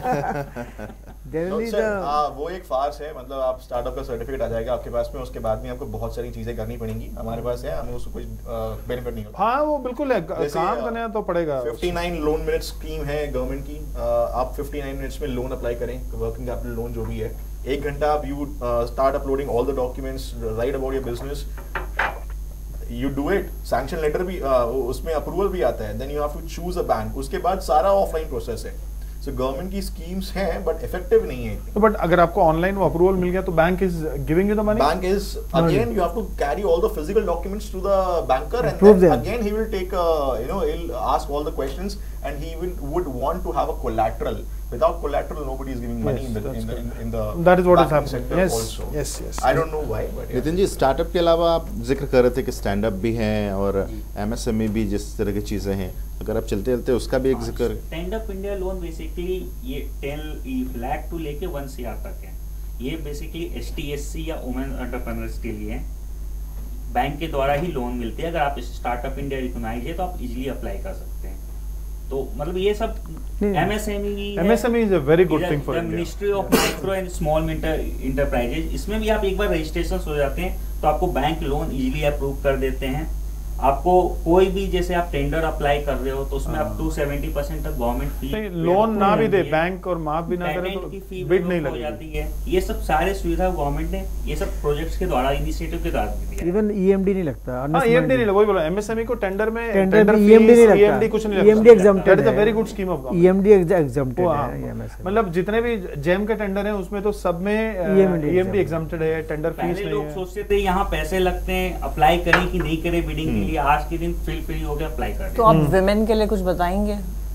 No, sir, आ, वो एक फार्स है, मतलब आप startup का certificate आ जाएगा आपके पास में, उसके बाद में आपको बहुत सारी चीजें करनी पड़ेंगी। हमारे पास है, हमें उसको कुछ बेनिफिट नहीं होता। हाँ वो बिल्कुल है, काम करने तो पड़ेगा। उनसठ लोन मिनट स्कीम है गवर्नमेंट की, आप उनसठ मिनट्स में लोन अप्लाई करें, वर्किंग कैपिटल लोन जो भी है, एक घंटा आप you start uploading all the documents, right about your business, you do it, sanction letter भी uh, उसमें अप्रूवल भी आता है, then you have to choose a bank, उसके बाद सारा ऑफलाइन प्रोसेस है। सो गवर्नमेंट की स्कीम्स हैं बट इफेक्टिव नहीं है। तो बट अगर आपको ऑनलाइन वो अप्रूवल मिल गया तो bank is giving you the money? Bank is again you have to carry all the physical documents to the banker and again he will take you know he will ask all the questions and he will would want to have a collateral. Without collateral, nobody is giving money yes, in the in the in, in the that is what is happening. Yes, also. yes, yes. I don't know why, but yeah. Nitin ji, startup के अलावा आप जिक्र कर रहे थे कि stand up भी हैं और एमएसएमई भी, जिस तरह की चीजें हैं, अगर आप चलते चलते उसका भी एक जिक्र। Stand up India loan basically ये टेन लाख टू लेके वन सीआर तक है। ये basically S T S C या वुमेन एंटरप्रेन्योर्स के लिए बैंक के द्वारा ही लोन मिलते हैं। अगर आप स्टार्टअप इंडिया रिकॉग्नाइज है तो आप इजीली अप्लाई कर सकते हैं। तो मतलब ये सब MSME MSME is a very good thing for ministry of micro and small enterprises. इसमें भी आप एक बार रजिस्ट्रेशन हो जाते हैं तो आपको बैंक लोन इजीली अप्रूव कर देते हैं। आपको कोई भी जैसे आप टेंडर अप्लाई कर रहे हो तो उसमें आप टू सेवेंटी परसेंट तक गवर्नमेंट फी, लोन ना भी दे बैंक और माफ भी ना करे तो बिड नहीं हो जाती है। ये सब सारे सुविधा गवर्नमेंट ने ये सब प्रोजेक्ट्स के द्वारा, इनिशिएटिव के द्वारा दिया। इवन ईएमडी नहीं लगता। हां ईएमडी नहीं लगता, वही बोला एमएसएमई को टेंडर में टेंडर ईएमडी नहीं लगता, ईएमडी कुछ नहीं लगता। ईएमडी एग्जम्प्टेड है, that is a very good scheme of government. EMD exempted है। मतलब जितने भी जेम के टेंडर हैं उसमें तो सब में ईएमडी एग्जम्प्टेड है, टेंडर फीस नहीं है। लोग सोचते थे यहाँ पैसे लगते हैं, अप्लाई करें कि नहीं करें बिडिंग के लिए, आज के दिन फ्री हो गया, अप्लाई कर। तो आप विमेन के लिए कुछ बताएंगे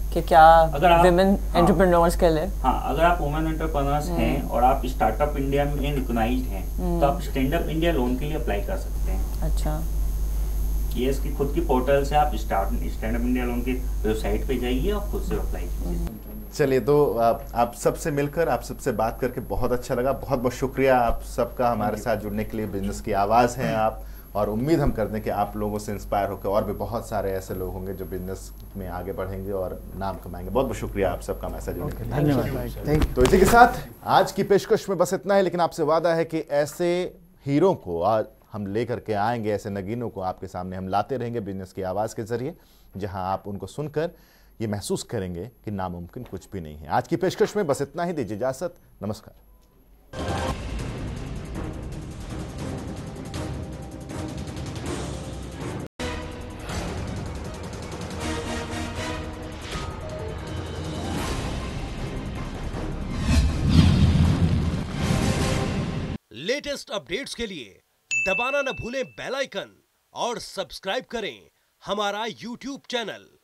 कि क्या अगर आप- विमेन हाँ। एंटरप्रेन्योर्स के लिए? हाँ, अगर आप वुमेन एंटरप्रेन्योर्स हैं और आप स्टार्टअप इंडिया में रिकॉग्नाइज्ड हैं तो आप स्टैंड अप इंडिया लोन के लिए अप्लाई कर सकते हैं। अच्छा, ये इसकी खुद की पोर्टल से आप start stand up India loan की वेबसाइट पे जाइए और खुद से अप्लाई कीजिए। चलिए, तो आप, आप सबसे मिलकर, आप सबसे बात करके बहुत अच्छा लगा। बहुत बहुत शुक्रिया आप सबका हमारे साथ जुड़ने के लिए। बिजनेस की आवाज़ हैं आप, और उम्मीद हम करते हैं कि आप लोगों से इंस्पायर होकर और भी बहुत सारे ऐसे लोग होंगे जो बिजनेस में आगे बढ़ेंगे और नाम कमाएंगे। बहुत बहुत शुक्रिया आप सबका हमारे साथ जुड़ने के लिए। धन्यवाद, थैंक यू। तो इसी के साथ आज की पेशकश में बस इतना है, लेकिन आपसे वादा है कि ऐसे हीरो को आज हम लेकर के आएंगे, ऐसे नगीनों को आपके सामने हम लाते रहेंगे बिजनेस की आवाज़ के जरिए, जहां आप उनको सुनकर ये महसूस करेंगे कि नामुमकिन कुछ भी नहीं है। आज की पेशकश में बस इतना ही। दीजिए इजाजत, नमस्कार। लेटेस्ट अपडेट्स के लिए दबाना न भूलें बेल आइकन और सब्सक्राइब करें हमारा यूट्यूब चैनल।